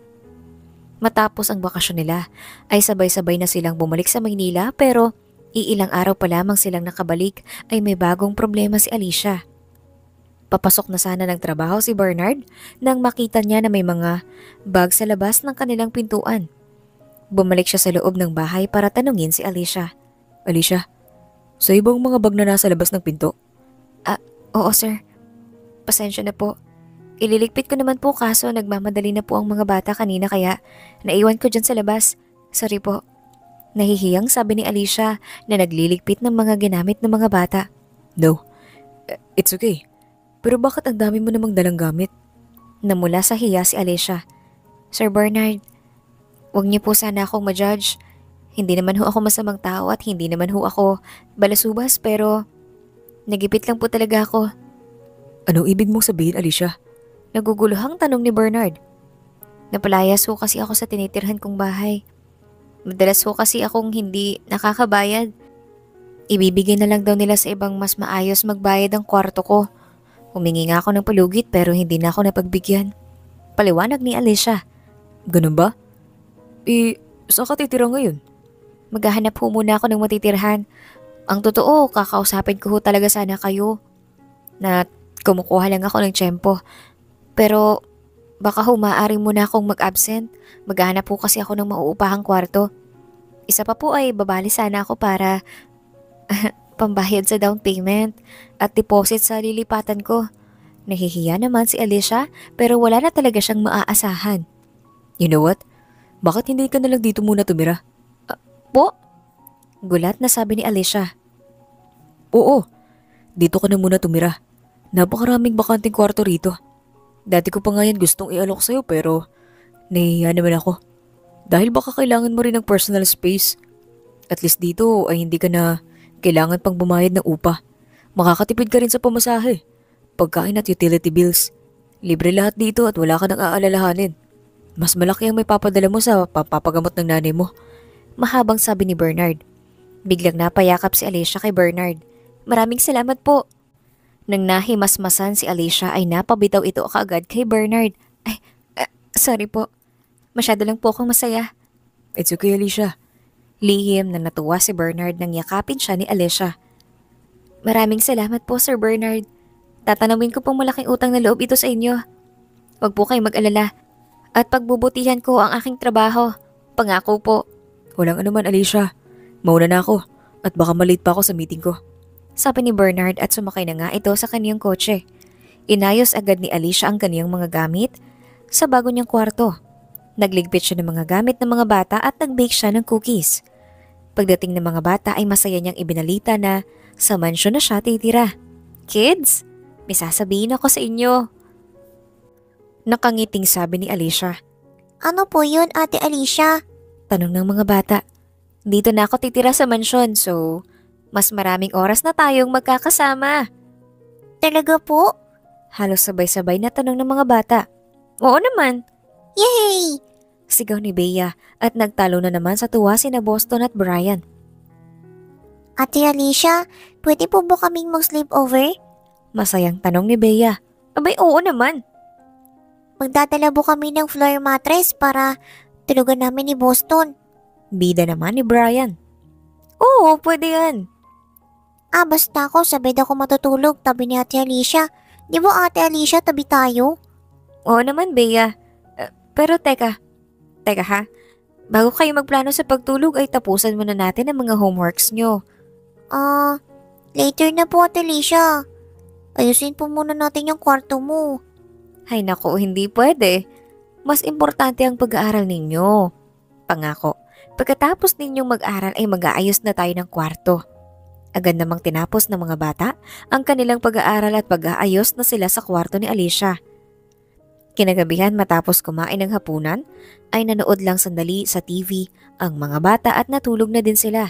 Speaker 1: Matapos ang bakasyon nila ay sabay-sabay na silang bumalik sa Maynila pero iilang araw pa lamang silang nakabalik ay may bagong problema si Alicia. Papasok na sana ng trabaho si Bernard nang makita niya na may mga bag sa labas ng kanilang pintuan. Bumalik siya sa loob ng bahay para tanungin si Alicia.
Speaker 3: Alicia, sa ibang mga bag na nasa labas ng pinto?
Speaker 1: Oo sir. Pasensya na po. Ililigpit ko naman po kaso nagmamadali na po ang mga bata kanina kaya naiwan ko dyan sa labas. Sorry po. Nahihiyang sabi ni Alicia na nagliligpit ng mga ginamit ng mga bata.
Speaker 3: No, it's okay. Pero bakit ang dami mo namang dalang gamit?
Speaker 1: Namula sa hiya si Alicia. Sir Bernard, huwag niyo po sana akong ma-judge. Hindi naman ho ako masamang tao at hindi naman ho ako balasubas pero nagipit lang po talaga ako.
Speaker 3: Anong ibig mong sabihin, Alicia?
Speaker 1: Naguguluhang tanong ni Bernard. Napalayas ho kasi ako sa tinitirhan kong bahay. Madalas ho kasi akong hindi nakakabayad. Ibibigay na lang daw nila sa ibang mas maayos magbayad ang kwarto ko. Humingi nga ako ng palugit pero hindi na ako napagbigyan. Paliwanag ni Alicia.
Speaker 3: Ganun ba? Saan ka titira ngayon?
Speaker 1: Maghahanap ho muna ako ng matitirhan. Ang totoo, kakausapin ko ho talaga sana kayo. Na kumukuha lang ako ng tiyempo. Pero baka ho maaaring muna akong mag-absent. Maghahanap po kasi ako ng mauupahang kwarto. Isa pa po ay babali sana ako para pambayad sa down payment at deposit sa lilipatan ko. Nahihiya naman si Alicia pero wala na talaga siyang maaasahan.
Speaker 3: You know what? Bakit hindi ka nalang dito muna tumira?
Speaker 1: Po? Gulat na sabi ni Alicia.
Speaker 3: Oo, dito ka na muna tumira. Napakaraming bakanting kwarto rito. Dati ko pa nga yan gustong ialok sa'yo pero nahihiya naman ako. Dahil baka kailangan mo rin ng personal space. At least dito ay hindi ka na kailangan pang bumayad ng upa. Makakatipid ka rin sa pamasahe, pagkain at utility bills. Libre lahat dito at wala ka nang aalalahanin. Mas malaki ang may papadala mo sa papagamot ng nanay mo.
Speaker 1: Mahabang sabi ni Bernard. Biglang napayakap si Alicia kay Bernard. Maraming salamat po. Nang nahimasmasan si Alicia ay napabitaw ito kaagad kay Bernard. Ay, sorry po. Masyado lang po akong masaya.
Speaker 3: It's okay, Alicia.
Speaker 1: Lihim na natuwa si Bernard nang yakapin siya ni Alicia. Maraming salamat po, Sir Bernard. Tatanawin ko pong malaking utang na loob ito sa inyo. Huwag po kayong mag-alala. At pagbubutihan ko ang aking trabaho. Pangako po.
Speaker 3: Walang anuman, Alicia. Mauna na ako at baka malate pa ako sa meeting ko.
Speaker 1: Sabi ni Bernard at sumakay na nga ito sa kaniyang kotse. Inayos agad ni Alicia ang kaniyang mga gamit sa bago niyang kwarto. Nagligpit siya ng mga gamit ng mga bata at nag-bake siya ng cookies. Pagdating ng mga bata ay masaya niyang ibinalita na sa mansyon na siya titira. Kids, may sasabihin ako sa inyo. Nakangiting sabi ni Alicia.
Speaker 2: Ano po yun, Ate Alicia?
Speaker 1: Tanong ng mga bata. Dito na ako titira sa mansyon so mas maraming oras na tayong magkakasama.
Speaker 2: Talaga po?
Speaker 1: Halos sabay-sabay na tanong ng mga bata. Oo naman.
Speaker 2: Yay!
Speaker 1: Sigaw ni Bea at nagtalo na naman sa tuwa sina Boston at Brian.
Speaker 2: Ate Alicia, pwede po ba kaming mag-sleepover?
Speaker 1: Masayang tanong ni Bea. Abay oo naman.
Speaker 2: Magdadala po kami ng floor mattress para tulugan namin ni Boston.
Speaker 1: Bida naman ni Brian. Oo, pwede yan.
Speaker 2: Basta ako sa bed ako matutulog tabi ni Ate Alicia. Di ba Ate Alicia tabi tayo?
Speaker 1: Oo naman, Bea. Pero teka ha. Bago kayo magplano sa pagtulog ay tapusan muna natin ang mga homeworks nyo.
Speaker 2: Later na po Ate Alicia. Ayusin po muna natin yung kwarto mo.
Speaker 1: Ay naku, hindi pwede. Mas importante ang pag-aaral ninyo. Pangako, pagkatapos ninyong mag-aral ay mag-aayos na tayo ng kwarto. Agad namang tinapos ng mga bata ang kanilang pag-aaral at pag-aayos na sila sa kwarto ni Alicia. Kinagabihan matapos kumain ng hapunan ay nanood lang sandali sa TV ang mga bata at natulog na din sila.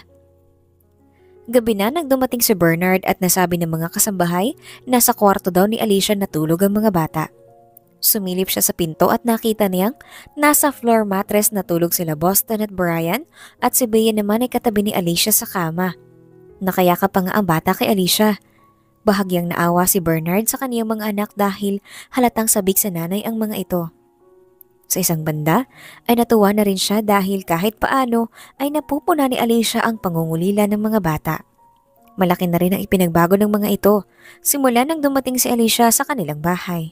Speaker 1: Gabi na nang dumating si Bernard at nasabi ng mga kasambahay na sa kwarto daw ni Alicia natulog ang mga bata. Sumilip siya sa pinto at nakita niyang nasa floor mattress natulog sila Boston at Brian at si Bea naman ay katabi ni Alicia sa kama. Nakayakap pa nga ang bata kay Alicia. Bahagyang naawa si Bernard sa kaniyang mga anak dahil halatang sabik sa nanay ang mga ito. Sa isang banda ay natuwa na rin siya dahil kahit paano ay napupuna ni Alicia ang pangungulila ng mga bata. Malaki na rin ang ipinagbago ng mga ito simula nang dumating si Alicia sa kanilang bahay.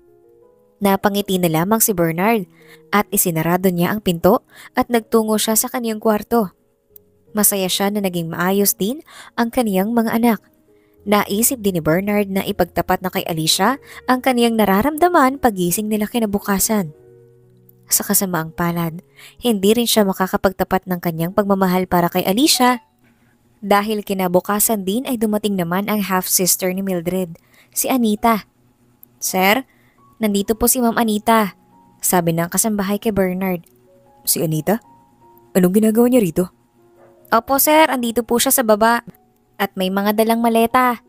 Speaker 1: Napangiti na lamang si Bernard at isinarado niya ang pinto at nagtungo siya sa kaniyang kwarto. Masaya siya na naging maayos din ang kaniyang mga anak. Naisip din ni Bernard na ipagtapat na kay Alicia ang kaniyang nararamdaman pagising nila kinabukasan. Sa kasamaang palad, hindi rin siya makakapagtapat ng kanyang pagmamahal para kay Alicia dahil kinabukasan din ay dumating naman ang half-sister ni Mildred, si Anita. Sir, nandito po si Ma'am Anita, sabi ng kasambahay kay Bernard.
Speaker 3: Si Anita? Anong ginagawa niya rito?
Speaker 1: Opo sir, andito po siya sa baba at may mga dalang maleta.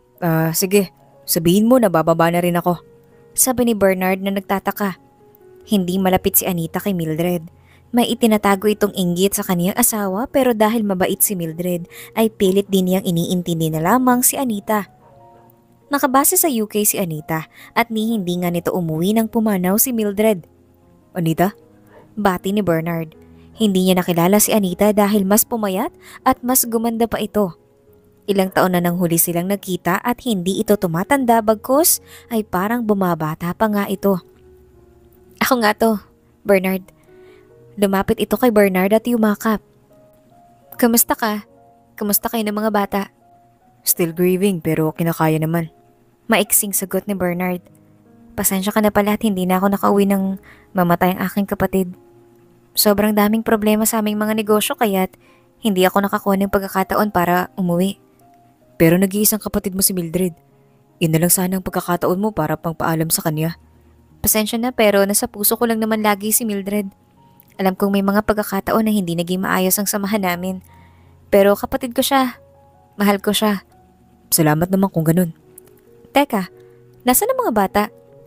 Speaker 3: Sige, sabihin mo na bababa na rin ako.
Speaker 1: Sabi ni Bernard na nagtataka. Hindi malapit si Anita kay Mildred. May itinatago itong inggit sa kaniyang asawa pero dahil mabait si Mildred ay pilit din niyang iniintindi na lamang si Anita. Nakabase sa UK si Anita at hindi nga nito umuwi nang pumanaw si Mildred.
Speaker 3: Anita?
Speaker 1: Bati ni Bernard. Hindi niya nakilala si Anita dahil mas pumayat at mas gumanda pa ito. Ilang taon na nang huli silang nagkita at hindi ito tumatanda bagkus ay parang bumabata pa nga ito. Ako nga to, Bernard. Lumapit ito kay Bernard at yumakap. Kamusta ka? Kamusta kayo ng mga bata?
Speaker 3: Still grieving pero kinakaya naman.
Speaker 1: Maiksing sagot ni Bernard. Pasensya ka na pala at hindi na ako nakauwi nang mamatay ang aking kapatid. Sobrang daming problema sa aming mga negosyo kaya't hindi ako nakakuha ng pagkakataon para umuwi.
Speaker 3: Pero nag-iisang kapatid mo si Mildred. Yun na lang sana ang pagkakataon mo para pang paalam sa kanya.
Speaker 1: Pasensya na pero nasa puso ko lang naman lagi si Mildred. Alam kong may mga pagkakataon na hindi naging maayos ang samahan namin. Pero kapatid ko siya. Mahal ko siya.
Speaker 3: Salamat naman kung ganun.
Speaker 1: Teka, nasaan ang mga bata?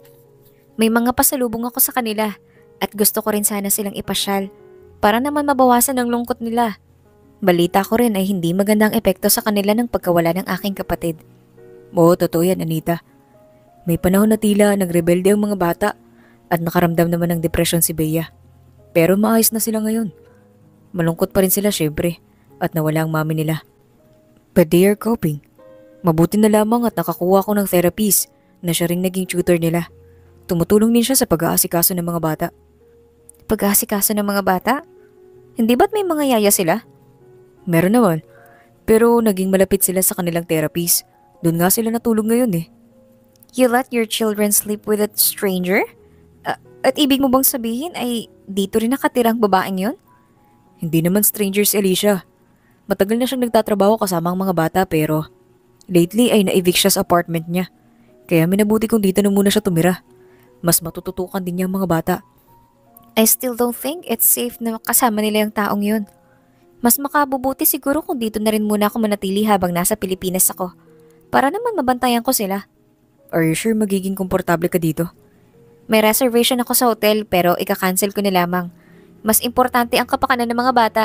Speaker 1: May mga pasalubong ako sa kanila at gusto ko rin sana silang ipasyal para naman mabawasan ang lungkot nila. Balita ko rin ay hindi magandang epekto sa kanila ng pagkawala ng aking kapatid.
Speaker 3: Oo, totoo yan, Anita. May panahon na tila nagrebelde ang mga bata at nakaramdam naman ng depression si Bea. Pero maayos na sila ngayon. Malungkot pa rin sila syempre at nawala ang mami nila. But they are coping. Mabuti na lamang at nakakuha ko ng therapist na siya ring naging tutor nila. Tumutulong din siya sa pag-aasikaso ng mga bata.
Speaker 1: Pag-aasikaso ng mga bata? Hindi ba't may mga yaya sila?
Speaker 3: Meron naman. Pero naging malapit sila sa kanilang therapist. Doon nga sila natulog ngayon eh.
Speaker 1: You let your children sleep with a stranger? At ibig mo bang sabihin ay dito rin nakatira ang babaeng yun?
Speaker 3: Hindi naman stranger si Alicia. Matagal na siyang nagtatrabaho kasama ang mga bata pero lately ay na-evict siya sa apartment niya. Kaya minabuti kong dito na muna siya tumira. Mas matututukan din niya ang mga bata.
Speaker 1: I still don't think it's safe na kasama nila yung taong yun. Mas makabubuti siguro kung dito na rin muna ako manatili habang nasa Pilipinas ako. Para naman mabantayan ko sila.
Speaker 3: Are you sure magiging komportable ka dito?
Speaker 1: May reservation ako sa hotel pero ika-cancel ko na lamang. Mas importante ang kapakanan ng mga bata.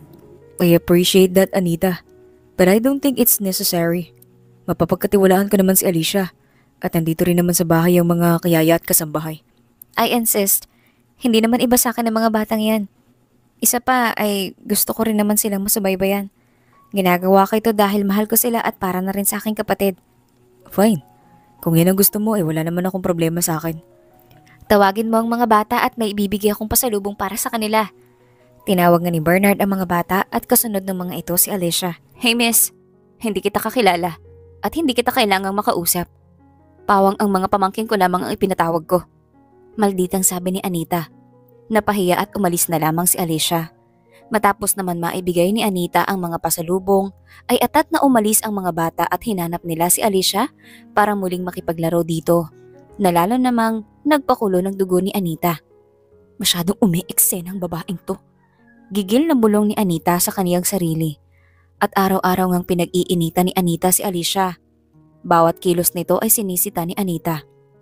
Speaker 3: I appreciate that, Anita. But I don't think it's necessary. Mapapagkatiwalaan ko naman si Alicia. At nandito rin naman sa bahay ang mga kayaya at kasambahay.
Speaker 1: I insist. Hindi naman iba sa akin ng mga batang yan. Isa pa ay gusto ko rin naman silang masubaybayan. Ginagawa ko ito dahil mahal ko sila at para na rin sa aking kapatid.
Speaker 3: Fine. Kung yan ang gusto mo, wala naman akong problema sa akin.
Speaker 1: Tawagin mo ang mga bata at may ibibigay akong pasalubong para sa kanila. Tinawag nga ni Bernard ang mga bata at kasunod ng mga ito si Alicia. Hey miss, hindi kita kakilala at hindi kita kailangang makausap. Pawang ang mga pamangkin ko lamang ang ipinatawag ko. Malditang sabi ni Anita. Napahiya at umalis na lamang si Alicia. Matapos naman maibigay ni Anita ang mga pasalubong, ay atat na umalis ang mga bata at hinanap nila si Alicia para muling makipaglaro dito. Nalalo namang nagpakulo ng dugo ni Anita. Masyadong umi-eksena ang babaeng to. Gigil na bulong ni Anita sa kaniyang sarili. At araw-araw ngang pinag-iinita ni Anita si Alicia. Bawat kilos nito ay sinisita ni Anita.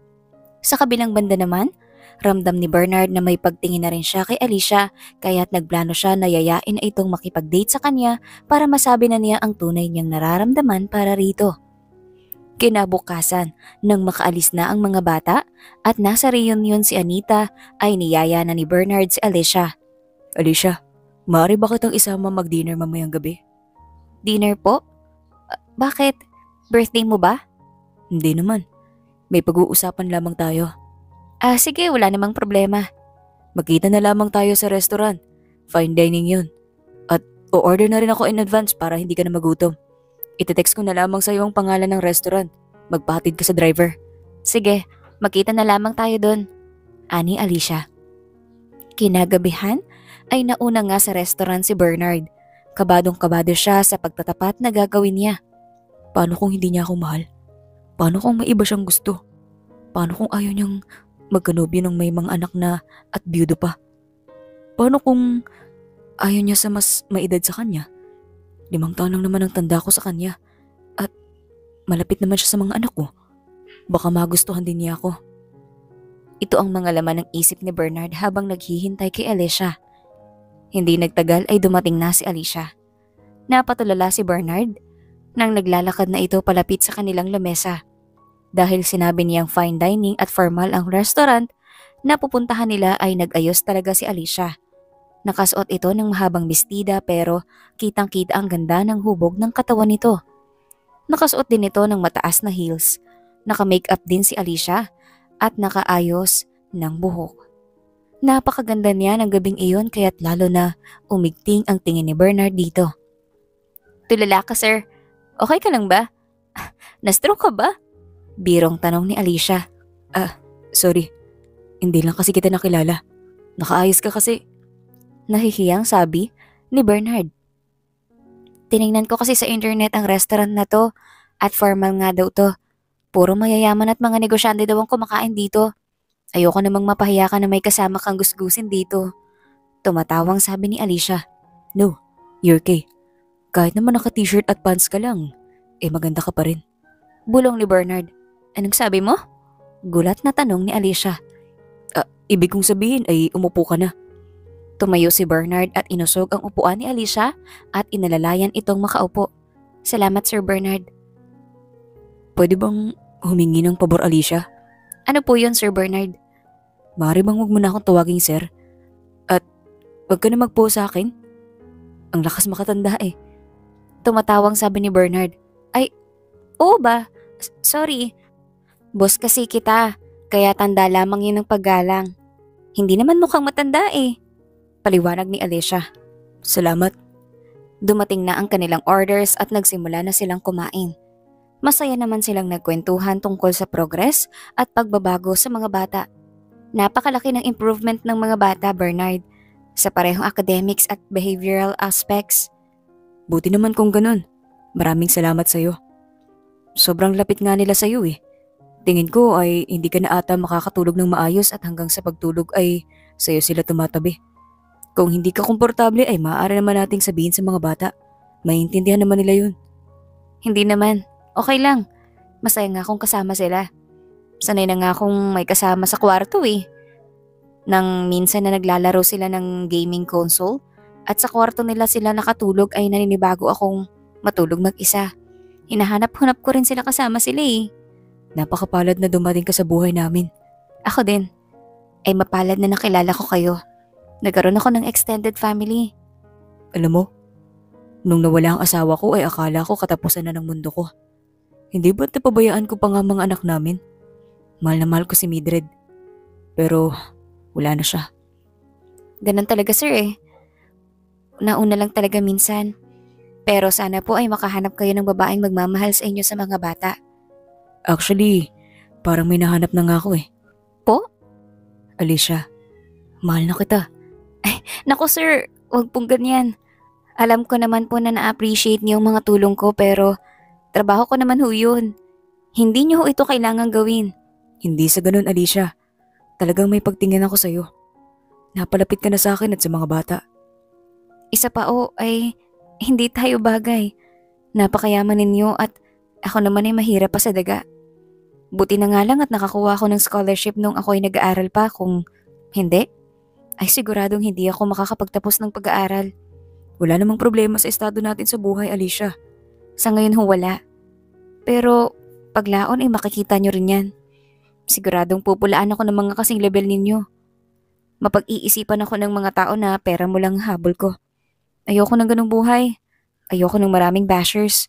Speaker 1: Sa kabilang banda naman, ramdam ni Bernard na may pagtingin na rin siya kay Alicia kaya't nagplano siya na yayain na itong makipag-date sa kanya para masabi na niya ang tunay niyang nararamdaman para rito. Kinabukasan, nang makaalis na ang mga bata at nasa reunion si Anita ay niyaya na ni Bernard si Alicia.
Speaker 3: Alicia, maaari ba kitang isama mag-dinner mamayang gabi?
Speaker 1: Dinner po? Bakit? Birthday mo ba?
Speaker 3: Hindi naman. May pag-uusapan lamang tayo.
Speaker 1: Sige, wala namang problema.
Speaker 3: Magkita na lamang tayo sa restaurant. Fine dining yun. At o-order na rin ako in advance para hindi ka na magutom. Ite-text ko na lamang sa iyo ang pangalan ng restaurant. Magpahatid ka sa driver.
Speaker 1: Sige, magkita na lamang tayo doon. Ani Alicia. Kinagabihan ay nauna nga sa restaurant si Bernard. Kabadong-kabado siya sa pagtatapat na gagawin niya.
Speaker 3: Paano kung hindi niya ako mahal? Paano kung may iba siyang gusto? Paano kung ayaw niyang magkanobyo ng may mga anak na at biyudo pa? Paano kung ayaw niya sa mas maedad sa kanya? 5 taon lang naman ang tanda ko sa kanya. At malapit naman siya sa mga anak ko. Baka magustuhan din niya ako.
Speaker 1: Ito ang mga laman ng isip ni Bernard habang naghihintay kay Alicia. Hindi nagtagal ay dumating na si Alicia. Napatulala si Bernard nang naglalakad na ito palapit sa kanilang lamesa. Dahil sinabi niyang fine dining at formal ang restaurant na pupuntahan nila ay nag-ayos talaga si Alicia. Nakasuot ito ng mahabang bestida pero kitang-kita ang ganda ng hubog ng katawan nito. Nakasuot din ito ng mataas na heels. Naka-makeup din si Alicia at nakaayos ng buhok. Napakaganda niya ng gabing iyon kaya't lalo na umigting ang tingin ni Bernard dito. Tulala ka sir, okay ka lang ba? Na-stroke ka ba? Birong tanong ni Alicia.
Speaker 3: Sorry. Hindi lang kasi kita nakilala. Nakaayos ka kasi.
Speaker 1: Nahihiyang sabi ni Bernard. Tiningnan ko kasi sa internet ang restaurant na to at formal nga daw to. Puro mayayaman at mga negosyante daw ang kumakain dito. Ayoko namang mapahiya ka na may kasama kang gusgusin dito. Tumatawang sabi ni Alicia.
Speaker 3: No, you're okay. Kahit naman naka-t-shirt at pants ka lang, maganda ka pa rin.
Speaker 1: Bulong ni Bernard. Anong sabi mo? Gulat na tanong ni Alicia.
Speaker 3: Ibig kong sabihin ay umupo ka na.
Speaker 1: Tumayo si Bernard at inusog ang upuan ni Alicia at inalalayan itong makaupo. Salamat Sir Bernard.
Speaker 3: Pwede bang humingi ng pabor, Alicia?
Speaker 1: Ano po yun Sir Bernard?
Speaker 3: Maaari bang wag mo na akong tawaging sir? At wag ka na magpo sa akin? Ang lakas makatanda eh.
Speaker 1: Tumatawang sabi ni Bernard. Ay, oo ba? Sorry. Boss kasi kita, kaya tanda lamang yun ng paggalang. Hindi naman mukhang matanda eh. Paliwanag ni Alicia.
Speaker 3: Salamat.
Speaker 1: Dumating na ang kanilang orders at nagsimula na silang kumain. Masaya naman silang nagkwentuhan tungkol sa progress at pagbabago sa mga bata. Napakalaki ng improvement ng mga bata, Bernard, sa parehong academics at behavioral aspects.
Speaker 3: Buti naman kung ganun. Maraming salamat sa'yo. Sobrang lapit nga nila sa'yo eh. Tingin ko ay hindi ka na ata makakatulog ng maayos at hanggang sa pagtulog ay sa'yo sila tumatabi. Kung hindi ka komportable ay maaari naman nating sabihin sa mga bata. Maintindihan naman nila yun.
Speaker 1: Hindi naman. Okay lang. Masaya nga akong kasama sila. Sanay na nga akong may kasama sa kwarto eh. Nang minsan na naglalaro sila ng gaming console at sa kwarto nila sila nakatulog ay naninibago akong matulog mag-isa. Hinahanap-hanap ko rin sila kasama sila eh.
Speaker 3: Napakapalad na dumating ka sa buhay namin.
Speaker 1: Ako din. Ay mapalad na nakilala ko kayo. Nagkaroon ako ng extended family.
Speaker 3: Alam mo, nung nawala ang asawa ko ay akala ko katapusan na ng mundo ko. Hindi ba't napabayaan ko pa nga mga anak namin? Mahal na mahal ko si Mildred. Pero wala na siya.
Speaker 1: Ganun talaga sir eh. Nauna lang talaga minsan. Pero sana po ay makahanap kayo ng babaeng magmamahal sa inyo sa mga bata.
Speaker 3: Actually, parang may nahanap na nga ako eh.
Speaker 1: Po?
Speaker 3: Alicia, mahal na kita.
Speaker 1: Naku sir, wag pong ganyan. Alam ko naman po na na-appreciate niyo ang mga tulong ko pero trabaho ko naman ho yun. Hindi niyo ho ito kailangan gawin.
Speaker 3: Hindi sa ganun, Alicia. Talagang may pagtingin ako sa'yo. Napalapit ka na sa akin at sa mga bata.
Speaker 1: Isa pa o ay hindi tayo bagay. Napakayaman ninyo at ako naman ay mahirap pa sa daga. Buti na nga lang at nakakuha ako ng scholarship nung ako ay nag-aaral pa. Kung hindi, ay siguradong hindi ako makakapagtapos ng pag-aaral.
Speaker 3: Wala namang problema sa estado natin sa buhay, Alicia.
Speaker 1: Sa ngayon ho wala. Pero paglaon ay makikita nyo rin yan. Siguradong pupulaan ako ng mga kasing level ninyo. Mapag-iisipan ako ng mga tao na pera mo lang habol ko. Ayoko ng ganung buhay. Ayoko ng maraming bashers.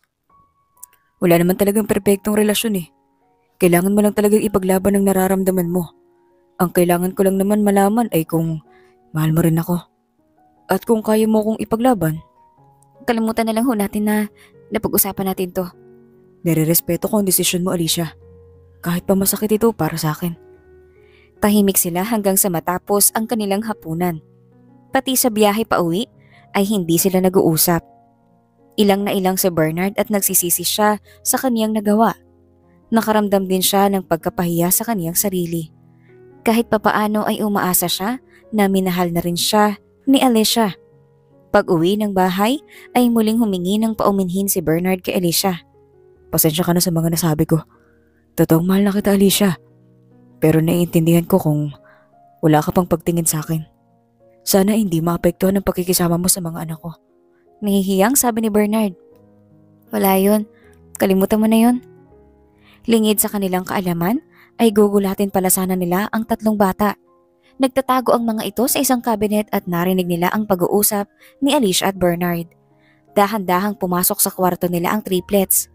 Speaker 3: Wala naman talagang perpektong relasyon eh. Kailangan mo lang talagang ipaglaban ang nararamdaman mo. Ang kailangan ko lang naman malaman ay kung mahal mo rin ako. At kung kaya mo kong ipaglaban.
Speaker 1: Kalimutan na lang ho natin na napag-usapan natin to.
Speaker 3: Nire-respeto ko ang desisyon mo, Alicia. Kahit pa masakit ito para sa akin.
Speaker 1: Tahimik sila hanggang sa matapos ang kanilang hapunan. Pati sa biyahe pa uwi ay hindi sila nag-uusap. Ilang na ilang si Bernard at nagsisisi siya sa kaniyang nagawa. Nakaramdam din siya ng pagkapahiya sa kaniyang sarili. Kahit papaano ay umaasa siya na minahal na rin siya ni Alicia. Pag uwi ng bahay ay muling humingi ng pauminhin si Bernard kay Alicia.
Speaker 3: Pasensya ka na sa mga nasabi ko. Totoong mahal na kita, Alicia. Pero naiintindihan ko kung wala ka pang pagtingin sa akin. Sana hindi maapektuhan ang pakikisama mo sa mga anak ko.
Speaker 1: Nahihiyang sabi ni Bernard. Wala yun. Kalimutan mo na yun. Lingid sa kanilang kaalaman ay gugulatin pala sana nila ang tatlong bata. Nagtatago ang mga ito sa isang cabinet at narinig nila ang pag-uusap ni Alicia at Bernard. Dahan-dahang pumasok sa kwarto nila ang triplets.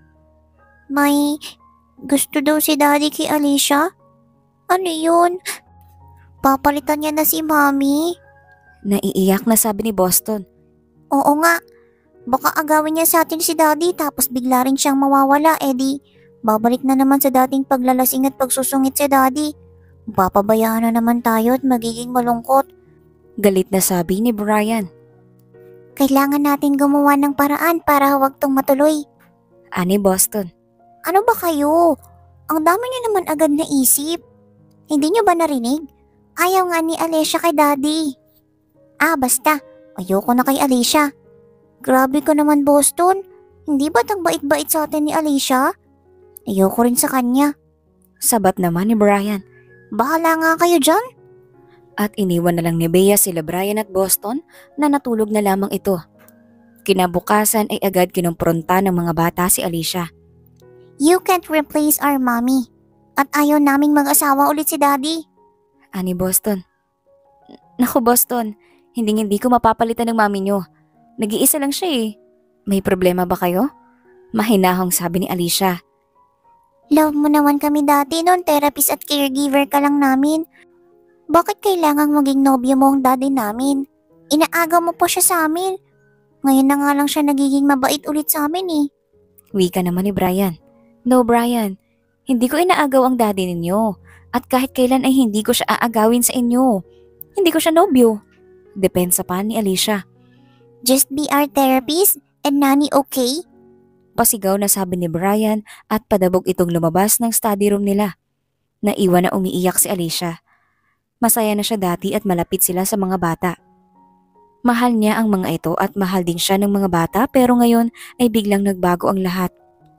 Speaker 2: May gusto daw si Daddy kay Alicia? Ano yun? Papalitan niya na si Mommy?
Speaker 1: Naiiyak na sabi ni Boston.
Speaker 2: Oo nga. Baka agawin niya sa atin si Daddy tapos bigla rin siyang mawawala, Eddie. Babalik na naman sa dating paglalasing at pagsusungit si Daddy. Papabayaan na naman tayo at magiging malungkot.
Speaker 1: Galit na sabi ni Brian.
Speaker 2: Kailangan natin gumawa ng paraan para huwag tong matuloy.
Speaker 1: Ani Boston.
Speaker 2: Ano ba kayo? Ang dami niyo naman agad naisip. Hindi niyo ba narinig? Ayaw nga ni Alicia kay Daddy. Basta. Ayoko na kay Alicia. Grabe ko naman, Boston. Hindi ba't ang bait-bait sa atin ni Alicia? Ayoko rin sa kanya.
Speaker 1: Sabat naman ni Brian.
Speaker 2: Bahala nga kayo dyan.
Speaker 1: At iniwan na lang ni Bea sila Brian at Boston na natulog na lamang ito. Kinabukasan ay agad kinumpronta ng mga bata si Alicia.
Speaker 2: You can't replace our mommy. At ayaw naming mag-asawa ulit si Daddy.
Speaker 1: Ani Boston. Naku Boston, hindi ko mapapalitan ng mami nyo. Nag-iisa lang siya eh. May problema ba kayo? Mahinahong sabi ni Alicia.
Speaker 2: Love mo naman kami dati noon, therapist at caregiver ka lang namin. Bakit kailangang maging nobyo mo ang daddy namin? Inaagaw mo pa siya sa amin. Ngayon na nga lang siya nagiging mabait ulit sa amin eh.
Speaker 1: Wika naman ni Brian. No Brian, Hindi ko inaagaw ang daddy ninyo. At kahit kailan ay hindi ko siya aagawin sa inyo. Hindi ko siya nobyo. Depensa pa ni Alicia.
Speaker 2: Just be our therapist and nanny, okay?
Speaker 1: Pasigaw na sabi ni Brian at padabog itong lumabas ng study room nila. Naiwan na umiiyak si Alicia. Masaya na siya dati at malapit sila sa mga bata. Mahal niya ang mga ito at mahal din siya ng mga bata pero ngayon ay biglang nagbago ang lahat.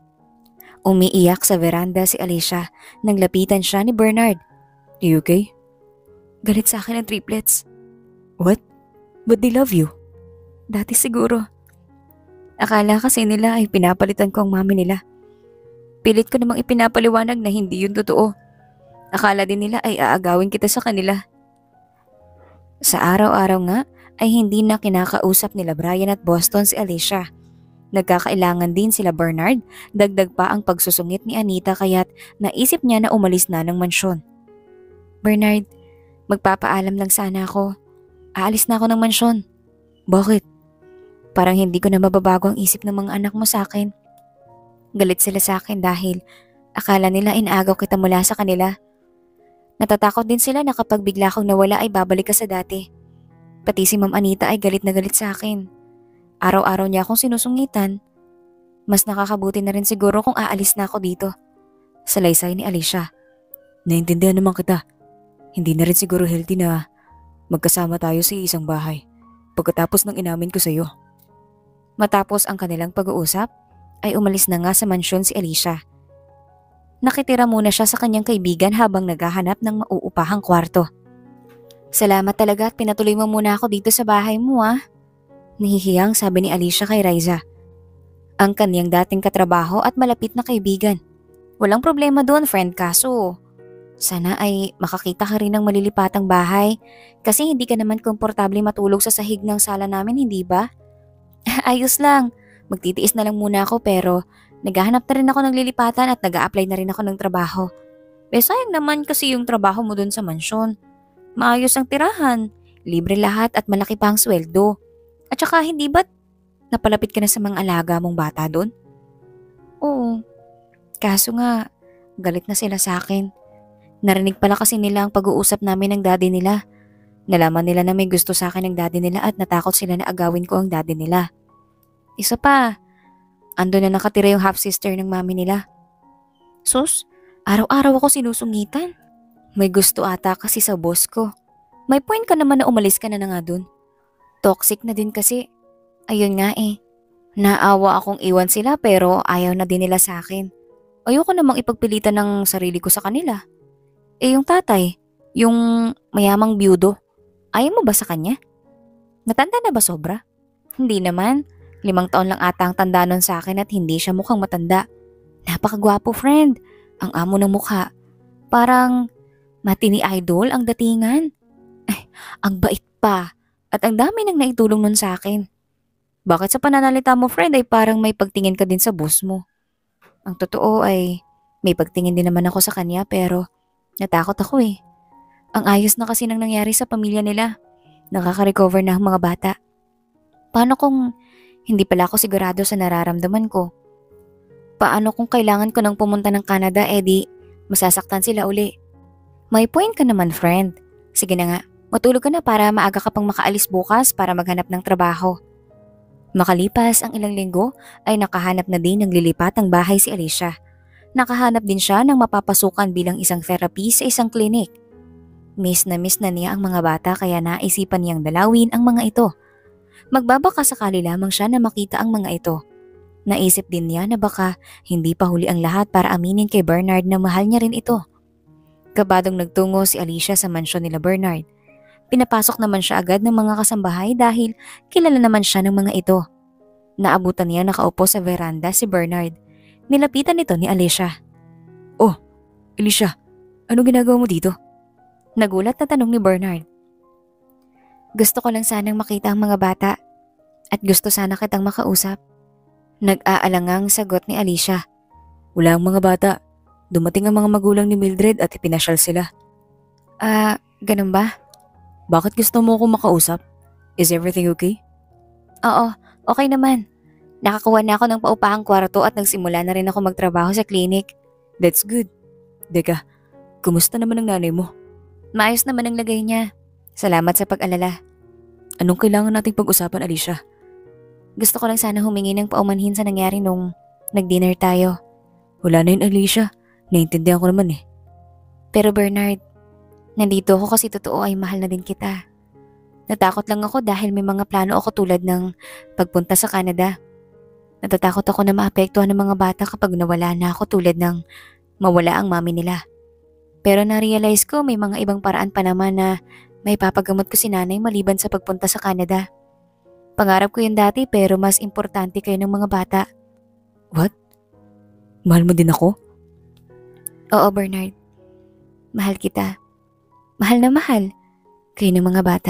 Speaker 1: Umiiyak sa veranda si Alicia nang lapitan siya ni Bernard.
Speaker 3: You okay?
Speaker 1: Galit sa akin ang triplets.
Speaker 3: What? But they love you.
Speaker 1: Dati siguro. Akala kasi nila ay pinapalitan ko ang mami nila. Pilit ko namang ipinapaliwanag na hindi yun totoo. Akala din nila ay aagawin kita sa kanila. Sa araw-araw nga ay hindi na kinakausap nila Brian at Boston si Alicia. Nagkakailangan din sila Bernard, dagdag pa ang pagsusungit ni Anita kaya't naisip niya na umalis na ng mansyon. Bernard, magpapaalam lang sana ako. Aalis na ako ng mansyon.
Speaker 3: Bakit?
Speaker 1: Parang hindi ko na mababago ang isip ng mga anak mo sa akin. Galit sila sa akin dahil akala nila inaagaw kita mula sa kanila. Natatakot din sila na kapag bigla kong nawala ay babalik ka sa dati. Pati si Ma'am Anita ay galit na galit sa akin. Araw-araw niya akong sinusungitan. Mas nakakabuti na rin siguro kung aalis na ako dito. Salaysay ni Alicia.
Speaker 3: Naintindihan naman kita. Hindi na rin siguro healthy na magkasama tayo sa isang bahay pagkatapos ng inamin ko sa iyo.
Speaker 1: Matapos ang kanilang pag-uusap, ay umalis na nga sa mansyon si Alicia. Nakitira muna siya sa kanyang kaibigan habang naghahanap ng mauupahang kwarto. Salamat talaga at pinatuloy mo muna ako dito sa bahay mo Nahihiyang sabi ni Alicia kay Riza. Ang kanyang dating katrabaho at malapit na kaibigan. Walang problema doon, friend, kaso sana ay makakita ka rin ng malilipatang bahay kasi hindi ka naman komportable matulog sa sahig ng sala namin, hindi ba? Ayos lang. Magtitiis na lang muna ako pero naghahanap na rin ako ng lilipatan at nag-a-apply na rin ako ng trabaho. Sayang naman kasi yung trabaho mo dun sa mansyon. Maayos ang tirahan, libre lahat at malaki pa ang sweldo. At saka hindi ba't napalapit ka na sa mga alaga mong bata dun? Oo. Kaso nga, galit na sila sa akin. Narinig pala kasi nila ang pag-uusap namin ng daddy nila. Nalaman nila na may gusto sa akin ng daddy nila at natakot sila na agawin ko ang daddy nila. Isa pa, ando na nakatira yung half-sister ng mami nila. Sus, araw-araw ako sinusungitan. May gusto ata kasi sa boss ko. May point ka naman na umalis ka na nga dun. Toxic na din kasi. Ayun nga Naawa akong iwan sila pero ayaw na din nila sa akin. Ayoko namang ipagpilitan ng sarili ko sa kanila. Yung tatay, yung mayamang byudo, ayaw mo ba sa kanya? Matanda na ba sobra? Hindi naman. 5 taon lang ata ang tanda nun sa akin at hindi siya mukhang matanda. Napakagwapo, friend. Ang amo ng mukha. Parang matini idol ang datingan. Ang bait pa. At ang dami nang naitulong nun sa akin. Bakit sa pananalita mo, friend, ay parang may pagtingin ka din sa boss mo? Ang totoo ay may pagtingin din naman ako sa kanya pero natakot ako Ang ayos na kasi nang nangyari sa pamilya nila. Nakaka-recover na ang mga bata. Paano kung hindi pala ako sigurado sa nararamdaman ko? Paano kung kailangan ko nang pumunta ng Canada di masasaktan sila uli? May point ka naman, friend. Sige na nga, matulog ka na para maaga ka pang makaalis bukas para maghanap ng trabaho. Makalipas ang ilang linggo ay nakahanap na din ng lilipatang bahay si Alicia. Nakahanap din siya ng mapapasukan bilang isang therapist sa isang klinik. Miss na niya ang mga bata kaya naisipan niyang dalawin ang mga ito. Magbabaka sakali lamang siya na makita ang mga ito. Naisip din niya na baka hindi pa huli ang lahat para aminin kay Bernard na mahal niya rin ito. Kabadong nagtungo si Alicia sa mansyon nila Bernard. Pinapasok naman siya agad ng mga kasambahay dahil kilala naman siya ng mga ito. Naabutan niya nakaupo sa veranda si Bernard. Nilapitan nito ni Alicia.
Speaker 3: Oh, Alicia, anong ginagawa mo dito?
Speaker 1: Nagulat na tanong ni Bernard. Gusto ko lang sanang makita ang mga bata at gusto sana kitang makausap. Nag-aalangang sagot ni Alicia.
Speaker 3: Wala ang mga bata. Dumating ang mga magulang ni Mildred at ipinasyal sila.
Speaker 1: Ganun ba?
Speaker 3: Bakit gusto mo akong makausap? Is everything okay?
Speaker 1: Oo, okay naman. Nakakuha na ako ng paupahang kwarto at nagsimula na rin ako magtrabaho sa clinic.
Speaker 3: That's good. Deka, kumusta naman ang nanay mo?
Speaker 1: Maayos naman ang lagay niya. Salamat sa pag-alala.
Speaker 3: Anong kailangan nating pag-usapan, Alicia?
Speaker 1: Gusto ko lang sana humingi ng paumanhin sa nangyari nung nag-dinner tayo.
Speaker 3: Wala na yun, Alicia. Naiintindihan ko naman eh.
Speaker 1: Pero Bernard, nandito ako kasi totoo ay mahal na din kita. Natakot lang ako dahil may mga plano ako tulad ng pagpunta sa Canada. Natatakot ako na maapektuhan ng mga bata kapag nawala na ako tulad ng mawala ang mami nila. Pero na-realize ko may mga ibang paraan pa naman na may papagamot ko si nanay maliban sa pagpunta sa Canada. Pangarap ko yun dati pero mas importante kayo ng mga bata.
Speaker 3: What? Mahal mo din ako?
Speaker 1: Oo Bernard, mahal kita. Mahal na mahal kayo ng mga bata.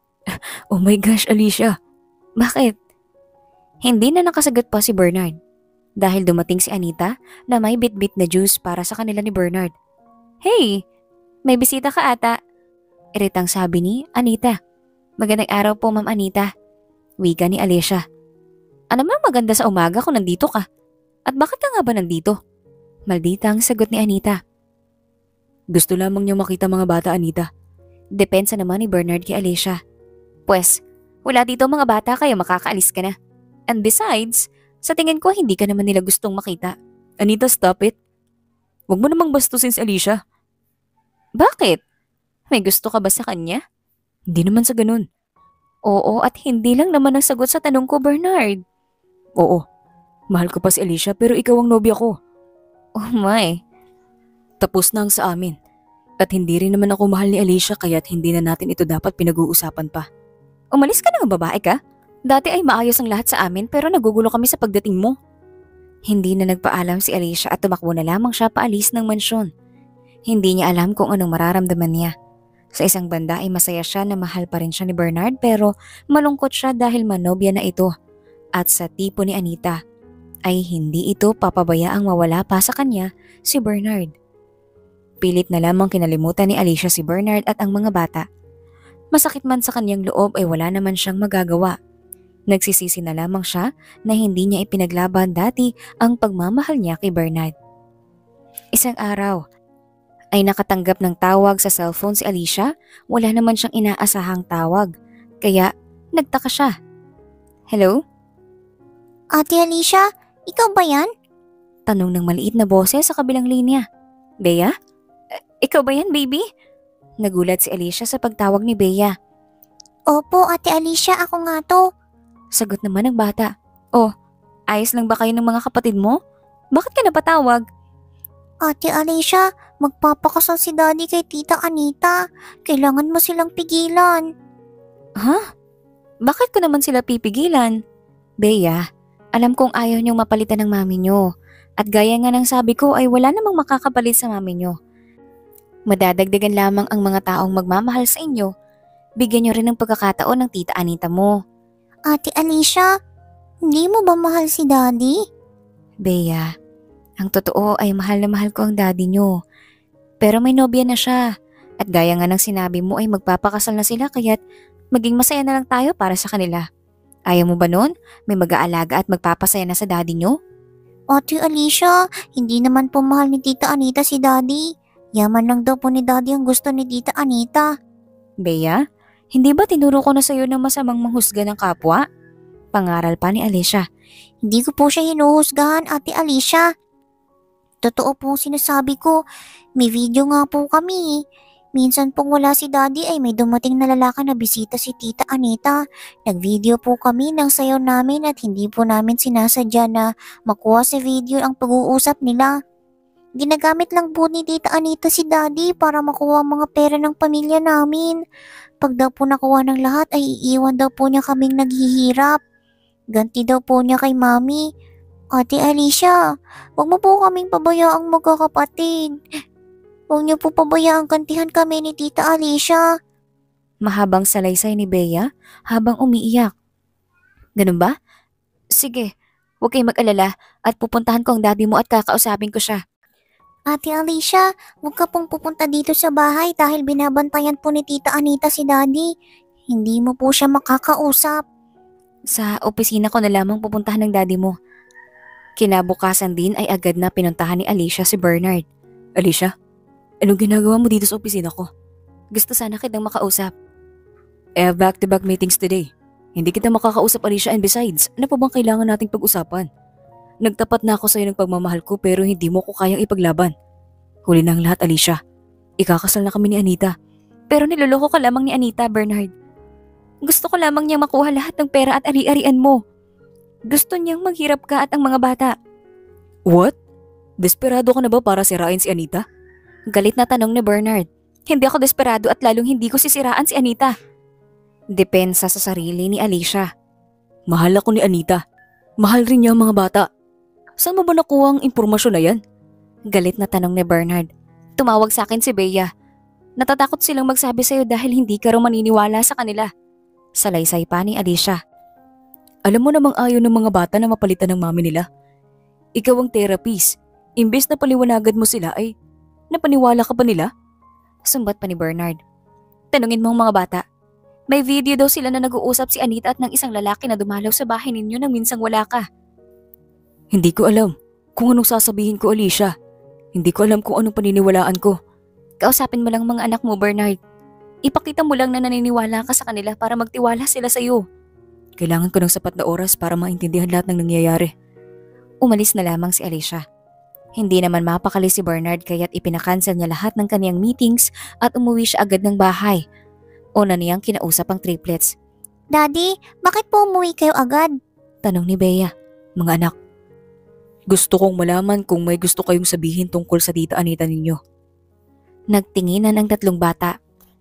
Speaker 3: Oh my gosh, Alicia.
Speaker 1: Bakit? Hindi na nakasagot pa si Bernard dahil dumating si Anita na may bit-bit na juice para sa kanila ni Bernard. Hey, may bisita ka ata. Iritang sabi ni Anita. Magandang araw po Ma'am Anita. Wika ni Alicia. Ano man maganda sa umaga kung nandito ka? At bakit ka nga ba nandito? Malditang sagot ni Anita.
Speaker 3: Gusto lamang niyang makita mga bata, Anita.
Speaker 1: Depensa naman ni Bernard kay Alicia. Pwes, wala dito mga bata kaya makakaalis ka na. And besides, sa tingin ko hindi ka naman nila gustong makita.
Speaker 3: Anita, stop it. Huwag mo namang bastusin si Alicia.
Speaker 1: Bakit? May gusto ka ba sa kanya?
Speaker 3: Hindi naman sa ganun.
Speaker 1: Oo at hindi lang naman ang sagot sa tanong ko Bernard.
Speaker 3: Oo, mahal ko pa si Alicia pero ikaw ang nobya ko.
Speaker 1: Oh my.
Speaker 3: Tapos na ang sa amin. At hindi rin naman ako mahal ni Alicia kaya't hindi na natin ito dapat pinag-uusapan pa.
Speaker 1: Umalis ka na nga babae ka? Dati ay maayos ang lahat sa amin pero nagugulo kami sa pagdating mo. Hindi na nagpaalam si Alicia at tumakbo na lamang siya paalis ng mansyon. Hindi niya alam kung anong mararamdaman niya. Sa isang banda ay masaya siya na mahal pa rin siya ni Bernard pero malungkot siya dahil manobya na ito. At sa tipo ni Anita ay hindi ito papabayaang mawala pa sa kanya si Bernard. Pilit na lamang kinalimutan ni Alicia si Bernard at ang mga bata. Masakit man sa kanyang loob ay wala naman siyang magagawa. Nagsisisi na lamang siya na hindi niya ipinaglaban dati ang pagmamahal niya kay Bernard. Isang araw ay nakatanggap ng tawag sa cellphone si Alicia. Wala naman siyang inaasahang tawag kaya nagtaka siya. Hello?
Speaker 2: Ate Alicia, ikaw ba yan?
Speaker 1: Tanong ng maliit na boses sa kabilang linya. Bea? Ikaw ba yan baby? Nagulat si Alicia sa pagtawag ni Bea.
Speaker 2: Opo, Ate Alicia, ako nga to.
Speaker 1: Sagot naman ng bata. Oh, ayos lang ba kayo ng mga kapatid mo? Bakit ka napatawag?
Speaker 2: Ate Alicia, magpapakasal si Daddy kay Tita Anita. Kailangan mo silang pigilan.
Speaker 1: Ha? Bakit ko naman sila pipigilan? Bea, alam kong ayaw niyong mapalitan ng mami niyo. At gaya nga ng sabi ko ay wala namang makakapalit sa mami niyo. Madadagdagan lamang ang mga taong magmamahal sa inyo. Bigyan niyo rin ng pagkakataon ng Tita Anita mo.
Speaker 2: Ate Alicia, hindi mo ba mahal si Daddy?
Speaker 1: Bea, ang totoo ay mahal na mahal ko ang daddy niyo. Pero may nobya na siya. At gaya nga ng sinabi mo ay magpapakasal na sila kaya't maging masaya na lang tayo para sa kanila. Ayaw mo ba nun? May mag-aalaga at magpapasaya na sa daddy niyo?
Speaker 2: Ate Alicia, hindi naman po mahal ni Tita Anita si Daddy. Yaman lang daw po ni Daddy ang gusto ni Tita Anita.
Speaker 1: Bea, hindi ba tinuro ko na sa'yo ng masamang manghusga ng kapwa? Pangaral pa ni Alicia.
Speaker 2: Hindi ko po siya hinuhusgahan, Ate Alicia. Totoo po sinasabi ko. May video nga po kami. Minsan pong wala si Daddy ay may dumating na lalaki na bisita si Tita Anita. Nag-video po kami ng sayaw namin at hindi po namin sinasadya na makuha sa video ang pag-uusap nila. Ginagamit lang po ni Tita Anita si Daddy para makuha ang mga pera ng pamilya namin. Pag daw po nakuha ng lahat ay iiwan daw po niya kaming naghihirap. Ganti daw po niya kay Mami. Ate Alicia, huwag mo po kaming pabayaang magkakapatid. Huwag niyo po pabayaang kantihan kami ni Tita Alicia.
Speaker 1: Mahabang salaysay ni Bea habang umiiyak. Ganun ba? Sige, huwag kayong mag-alala at pupuntahan ko ang daddy mo at kakausapin ko siya.
Speaker 2: Ate Alicia, huwag ka pong pupunta dito sa bahay dahil binabantayan po ni Tita Anita si Daddy. Hindi mo po siya makakausap.
Speaker 1: Sa opisina ko na lamang pupuntahan ng daddy mo. Kinabukasan din ay agad na pinuntahan ni Alicia si Bernard.
Speaker 3: Alicia, Anong ginagawa mo dito sa opisina ko?
Speaker 1: Gusto sana kitang makausap.
Speaker 3: I have back-to-back meetings today. Hindi kita makakausap, Alicia, and besides, ano pa bang kailangan nating pag-usapan? Nagtapat na ako sa'yo ng pagmamahal ko pero hindi mo ko kayang ipaglaban. Huli na ang lahat, Alicia. Ikakasal na kami ni Anita.
Speaker 1: Pero niloloko ka lamang ni Anita, Bernard. Gusto ko lamang niyang makuha lahat ng pera at ari-arian mo. Gusto niyang maghirap ka at ang mga bata.
Speaker 3: What? Desperado ka na ba para sirain si Anita?
Speaker 1: Galit na tanong ni Bernard. Hindi ako desperado at lalong hindi ko sisiraan si Anita. Depensa sa sarili ni Alicia.
Speaker 3: Mahal ako ni Anita. Mahal rin niya ang mga bata. Saan mo ba nakuha ang impormasyon na yan?
Speaker 1: Galit na tanong ni Bernard. Tumawag sa akin si Bea. Natatakot silang magsabi sa'yo dahil hindi ka raw maniniwala sa kanila. Salaysay pa ni Alicia.
Speaker 3: Alam mo namang ayaw ng mga bata na mapalitan ng mami nila. Ikaw ang therapist. Imbes na paliwanagan mo sila ay napaniwala ka pa nila?
Speaker 1: Sumbat pa ni Bernard. Tanungin mo ang mga bata. May video daw sila na nag-uusap si Anita at ng isang lalaki na dumalaw sa bahay ninyo nang minsang wala ka.
Speaker 3: Hindi ko alam kung anong sasabihin ko, Alicia. Hindi ko alam kung anong paniniwalaan ko.
Speaker 1: Kausapin mo lang mga anak mo, Bernard. Ipakita mo lang na naniniwala ka sa kanila para magtiwala sila sa iyo.
Speaker 3: Kailangan ko ng sapat na oras para maintindihan lahat ng nangyayari.
Speaker 1: Umalis na lamang si Alicia. Hindi naman mapakali si Bernard kaya't ipinakansel niya lahat ng kaniyang meetings at umuwi siya agad ng bahay. Una niyang kinausap ang triplets.
Speaker 2: Daddy, bakit po umuwi kayo agad?
Speaker 1: Tanong ni Bea.
Speaker 3: Mga anak, gusto kong malaman kung may gusto kayong sabihin tungkol sa tita Anita ninyo.
Speaker 1: Nagtinginan ang tatlong bata.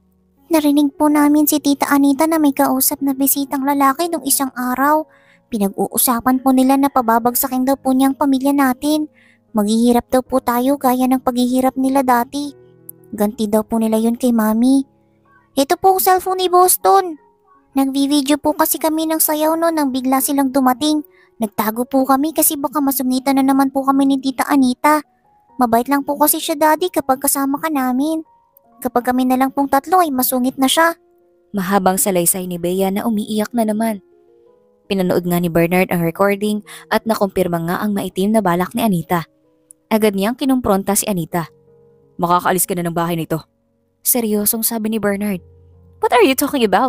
Speaker 2: Narinig po namin si Tita Anita na may kausap na bisitang lalaki nung isang araw. Pinag-uusapan po nila na pababagsakin daw po niyang pamilya natin. Maghihirap daw po tayo gaya ng paghihirap nila dati. Ganti daw po nila yun kay Mami. Ito po ang cellphone ni Boston. Nagvi-video po kasi kami ng sayaw no nang bigla silang dumating. Nagtago po kami kasi baka masungitan na naman po kami ni Tita Anita. Mabait lang po kasi siya, Daddy, kapag kasama ka namin. Kapag kami na lang pong tatlo ay masungit na siya.
Speaker 1: Mahabang salaysay ni Bea na umiiyak na naman. Pinanood nga ni Bernard ang recording at nakumpirma nga ang maitim na balak ni Anita. Agad niyang kinumpronta si Anita.
Speaker 3: Makakaalis ka na ng bahay nito.
Speaker 1: Seryosong sabi ni Bernard. What are you talking about?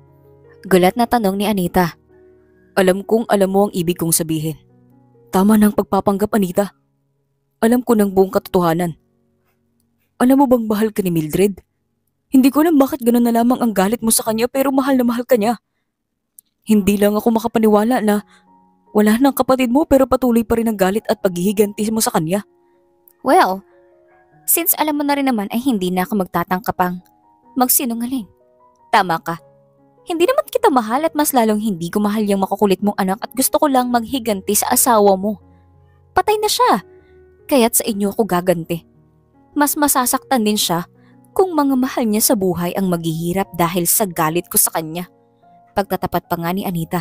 Speaker 1: Gulat na tanong ni Anita.
Speaker 3: Alam kong alam mo ang ibig kong sabihin. Tama na ang pagpapanggap, Anita. Alam ko ng buong katotohanan. Alam mo bang mahal ka ni Mildred? Hindi ko alam bakit gano'n na lamang ang galit mo sa kanya pero mahal na mahal ka niya. Hindi lang ako makapaniwala na wala nang kapatid mo pero patuloy pa rin ang galit at paghihiganti mo sa kanya.
Speaker 1: Well, since alam mo na rin naman ay hindi na ako magtatangka pang magsinungaling. Tama ka. Hindi naman kita mahal at mas lalong hindi ko mahal yung makukulit mong anak at gusto ko lang maghiganti sa asawa mo. Patay na siya. Kaya't sa inyo ako gaganti. Mas masasaktan din siya kung mga mahal niya sa buhay ang maghihirap dahil sa galit ko sa kanya. Pagtatapat pa nga ni Anita.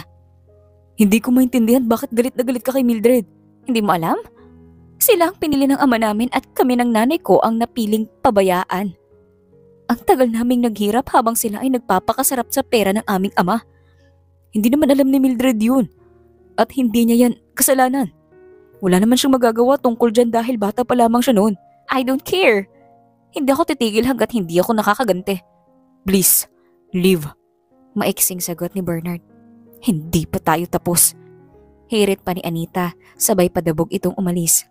Speaker 3: Hindi ko maintindihan bakit galit na galit ka kay Mildred.
Speaker 1: Hindi mo alam? Sila ang pinili ng ama namin at kami ng nanay ko ang napiling pabayaan. Ang tagal naming naghirap habang sila ay nagpapakasarap sa pera ng aming ama.
Speaker 3: Hindi naman alam ni Mildred yun. At hindi niya yan kasalanan. Wala naman siyang magagawa tungkol dyan dahil bata pa lamang siya noon.
Speaker 1: I don't care. Hindi ako titigil hanggat hindi ako nakakaganti.
Speaker 3: Please, leave.
Speaker 1: Maiksing sagot ni Bernard. Hindi pa tayo tapos. Hirit pa ni Anita, sabay padabog itong umalis.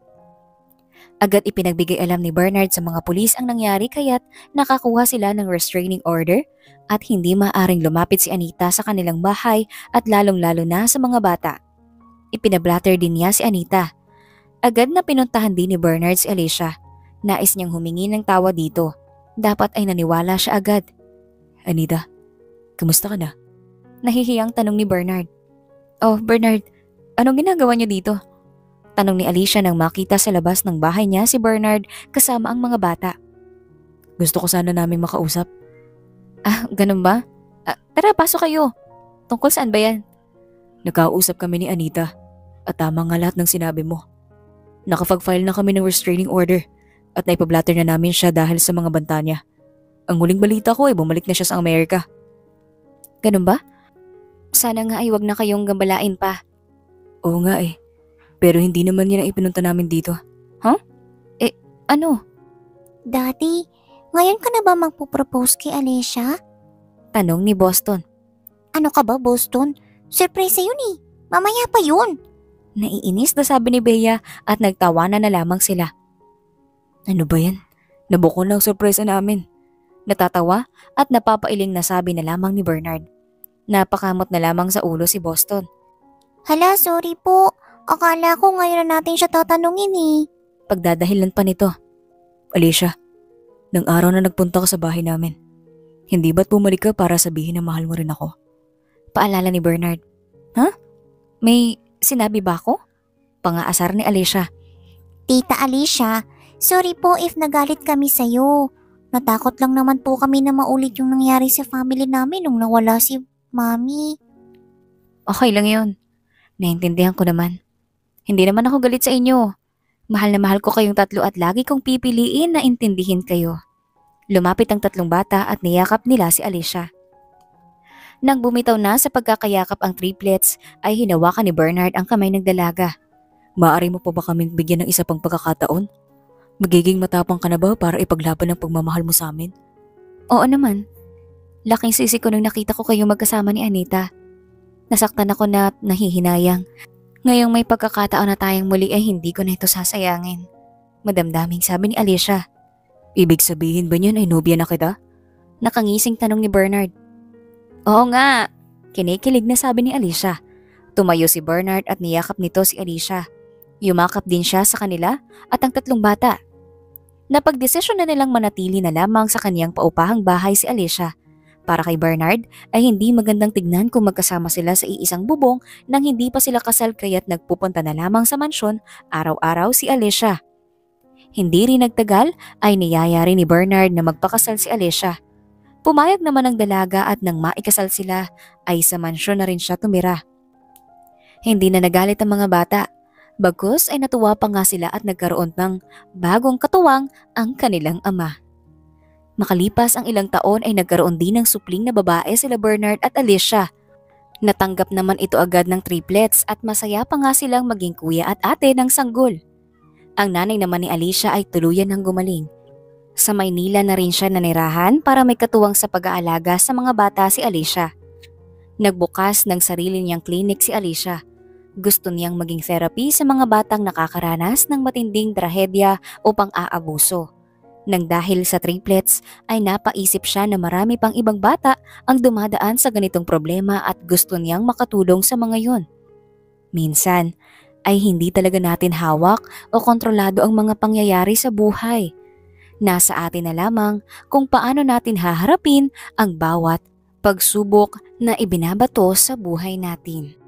Speaker 1: Agad ipinagbigay alam ni Bernard sa mga pulis ang nangyari kaya't nakakuha sila ng restraining order at hindi maaring lumapit si Anita sa kanilang bahay at lalong-lalo na sa mga bata. Ipinablatter din niya si Anita. Agad na pinuntahan din ni Bernard si Alicia. Nais niyang humingi ng tawa dito. Dapat ay naniwala siya agad.
Speaker 3: Anita, kamusta ka na?
Speaker 1: Nahihiyang tanong ni Bernard. Oh, Bernard, anong ginagawa niyo dito? Tanong ni Alicia nang makita sa labas ng bahay niya si Bernard kasama ang mga bata.
Speaker 3: Gusto ko sana naming makausap.
Speaker 1: Ah, ganun ba? Tara, pasok kayo. Tungkol saan ba yan?
Speaker 3: Nakausap kami ni Anita at tama nga lahat ng sinabi mo. Nakapag-file na kami ng restraining order at naipablatter na namin siya dahil sa mga banta niya. Ang huling balita ko ay bumalik na siya sa Amerika.
Speaker 1: Ganun ba? Sana nga ay wag na kayong gambalain pa.
Speaker 3: Oo nga eh. Pero hindi naman yan ang ipinunta namin dito.
Speaker 1: Huh? Ano?
Speaker 2: Daddy, ngayon ka na ba magpo-propose kay Alicia?
Speaker 1: Tanong ni Boston.
Speaker 2: Ano ka ba, Boston? Surprise yun eh. Mamaya pa yun.
Speaker 1: Naiinis na sabi ni Bea at nagtawanan na lamang sila.
Speaker 3: Ano ba yan? Nabukol ng sorpresa namin.
Speaker 1: Natatawa at napapailing na sabi na lamang ni Bernard. Napakamot na lamang sa ulo si Boston.
Speaker 2: Hala, sorry po. Akala ko ngayon na natin siya tatanungin eh.
Speaker 1: Pagdadahilan pa nito.
Speaker 3: Alicia, nang araw na nagpunta ka sa bahay namin, hindi ba't bumalik ka para sabihin na mahal mo rin ako?
Speaker 1: Paalala ni Bernard. Ha? May sinabi ba ako? Pangaasar ni Alicia.
Speaker 2: Tita Alicia, sorry po if nagalit kami sa'yo. Natakot lang naman po kami na maulit yung nangyari sa family namin nung nawala si Mami.
Speaker 1: Okay lang yun. Naintindihan ko naman. Hindi naman ako galit sa inyo. Mahal na mahal ko kayong tatlo at lagi kong pipiliin na intindihin kayo. Lumapit ang tatlong bata at niyakap nila si Alicia. Nang bumitaw na sa pagkakayakap ang triplets ay hinawakan ni Bernard ang kamay ng dalaga.
Speaker 3: Maaari mo pa ba kaming bigyan ng isa pang pagkakataon? Magiging matapang ka na ba para ipaglaban ang pagmamahal mo sa amin?
Speaker 1: Oo naman. Laking sisi ko nung nakita ko kayong magkasama ni Anita. Nasaktan ako na nahihinayang. Ngayong may pagkakataon na tayong muli ay hindi ko na ito sasayangin. Madamdaming sabi ni Alicia.
Speaker 3: Ibig sabihin ba niyan ay nobya na kita?
Speaker 1: Nakangising tanong ni Bernard. Oo nga, kinikilig na sabi ni Alicia. Tumayo si Bernard at niyakap nito si Alicia. Yumakap din siya sa kanila at ang tatlong bata. Napagdesisyon na nilang manatili na lamang sa kaniyang paupahang bahay si Alicia. Para kay Bernard ay hindi magandang tignan kung magkasama sila sa iisang bubong nang hindi pa sila kasal kaya't nagpupunta na lamang sa mansyon araw-araw si Alicia. Hindi rin nagtagal ay niyayari ni Bernard na magpakasal si Alicia. Pumayag naman ang dalaga at nang maikasal sila ay sa mansyon na rin siya tumira. Hindi na nagalit ang mga bata. Bagkus ay natuwa pa nga sila at nagkaroon ng bagong katuwang ang kanilang ama. Makalipas ang ilang taon ay nagkaroon din ng supling na babae sila Bernard at Alicia. Natanggap naman ito agad ng triplets at masaya pa nga silang maging kuya at ate ng sanggol. Ang nanay naman ni Alicia ay tuluyan ng gumaling. Sa Maynila na rin siya nanirahan para may katuwang sa pag-aalaga sa mga bata si Alicia. Nagbukas ng sarili niyang klinik si Alicia. Gusto niyang maging therapy sa mga batang nakakaranas ng matinding trahedya o pang-aabuso. Nang dahil sa triplets ay napaisip siya na marami pang ibang bata ang dumadaan sa ganitong problema at gusto niyang makatulong sa mga yun. Minsan ay hindi talaga natin hawak o kontrolado ang mga pangyayari sa buhay. Nasa atin na lamang kung paano natin haharapin ang bawat pagsubok na ibinabato sa buhay natin.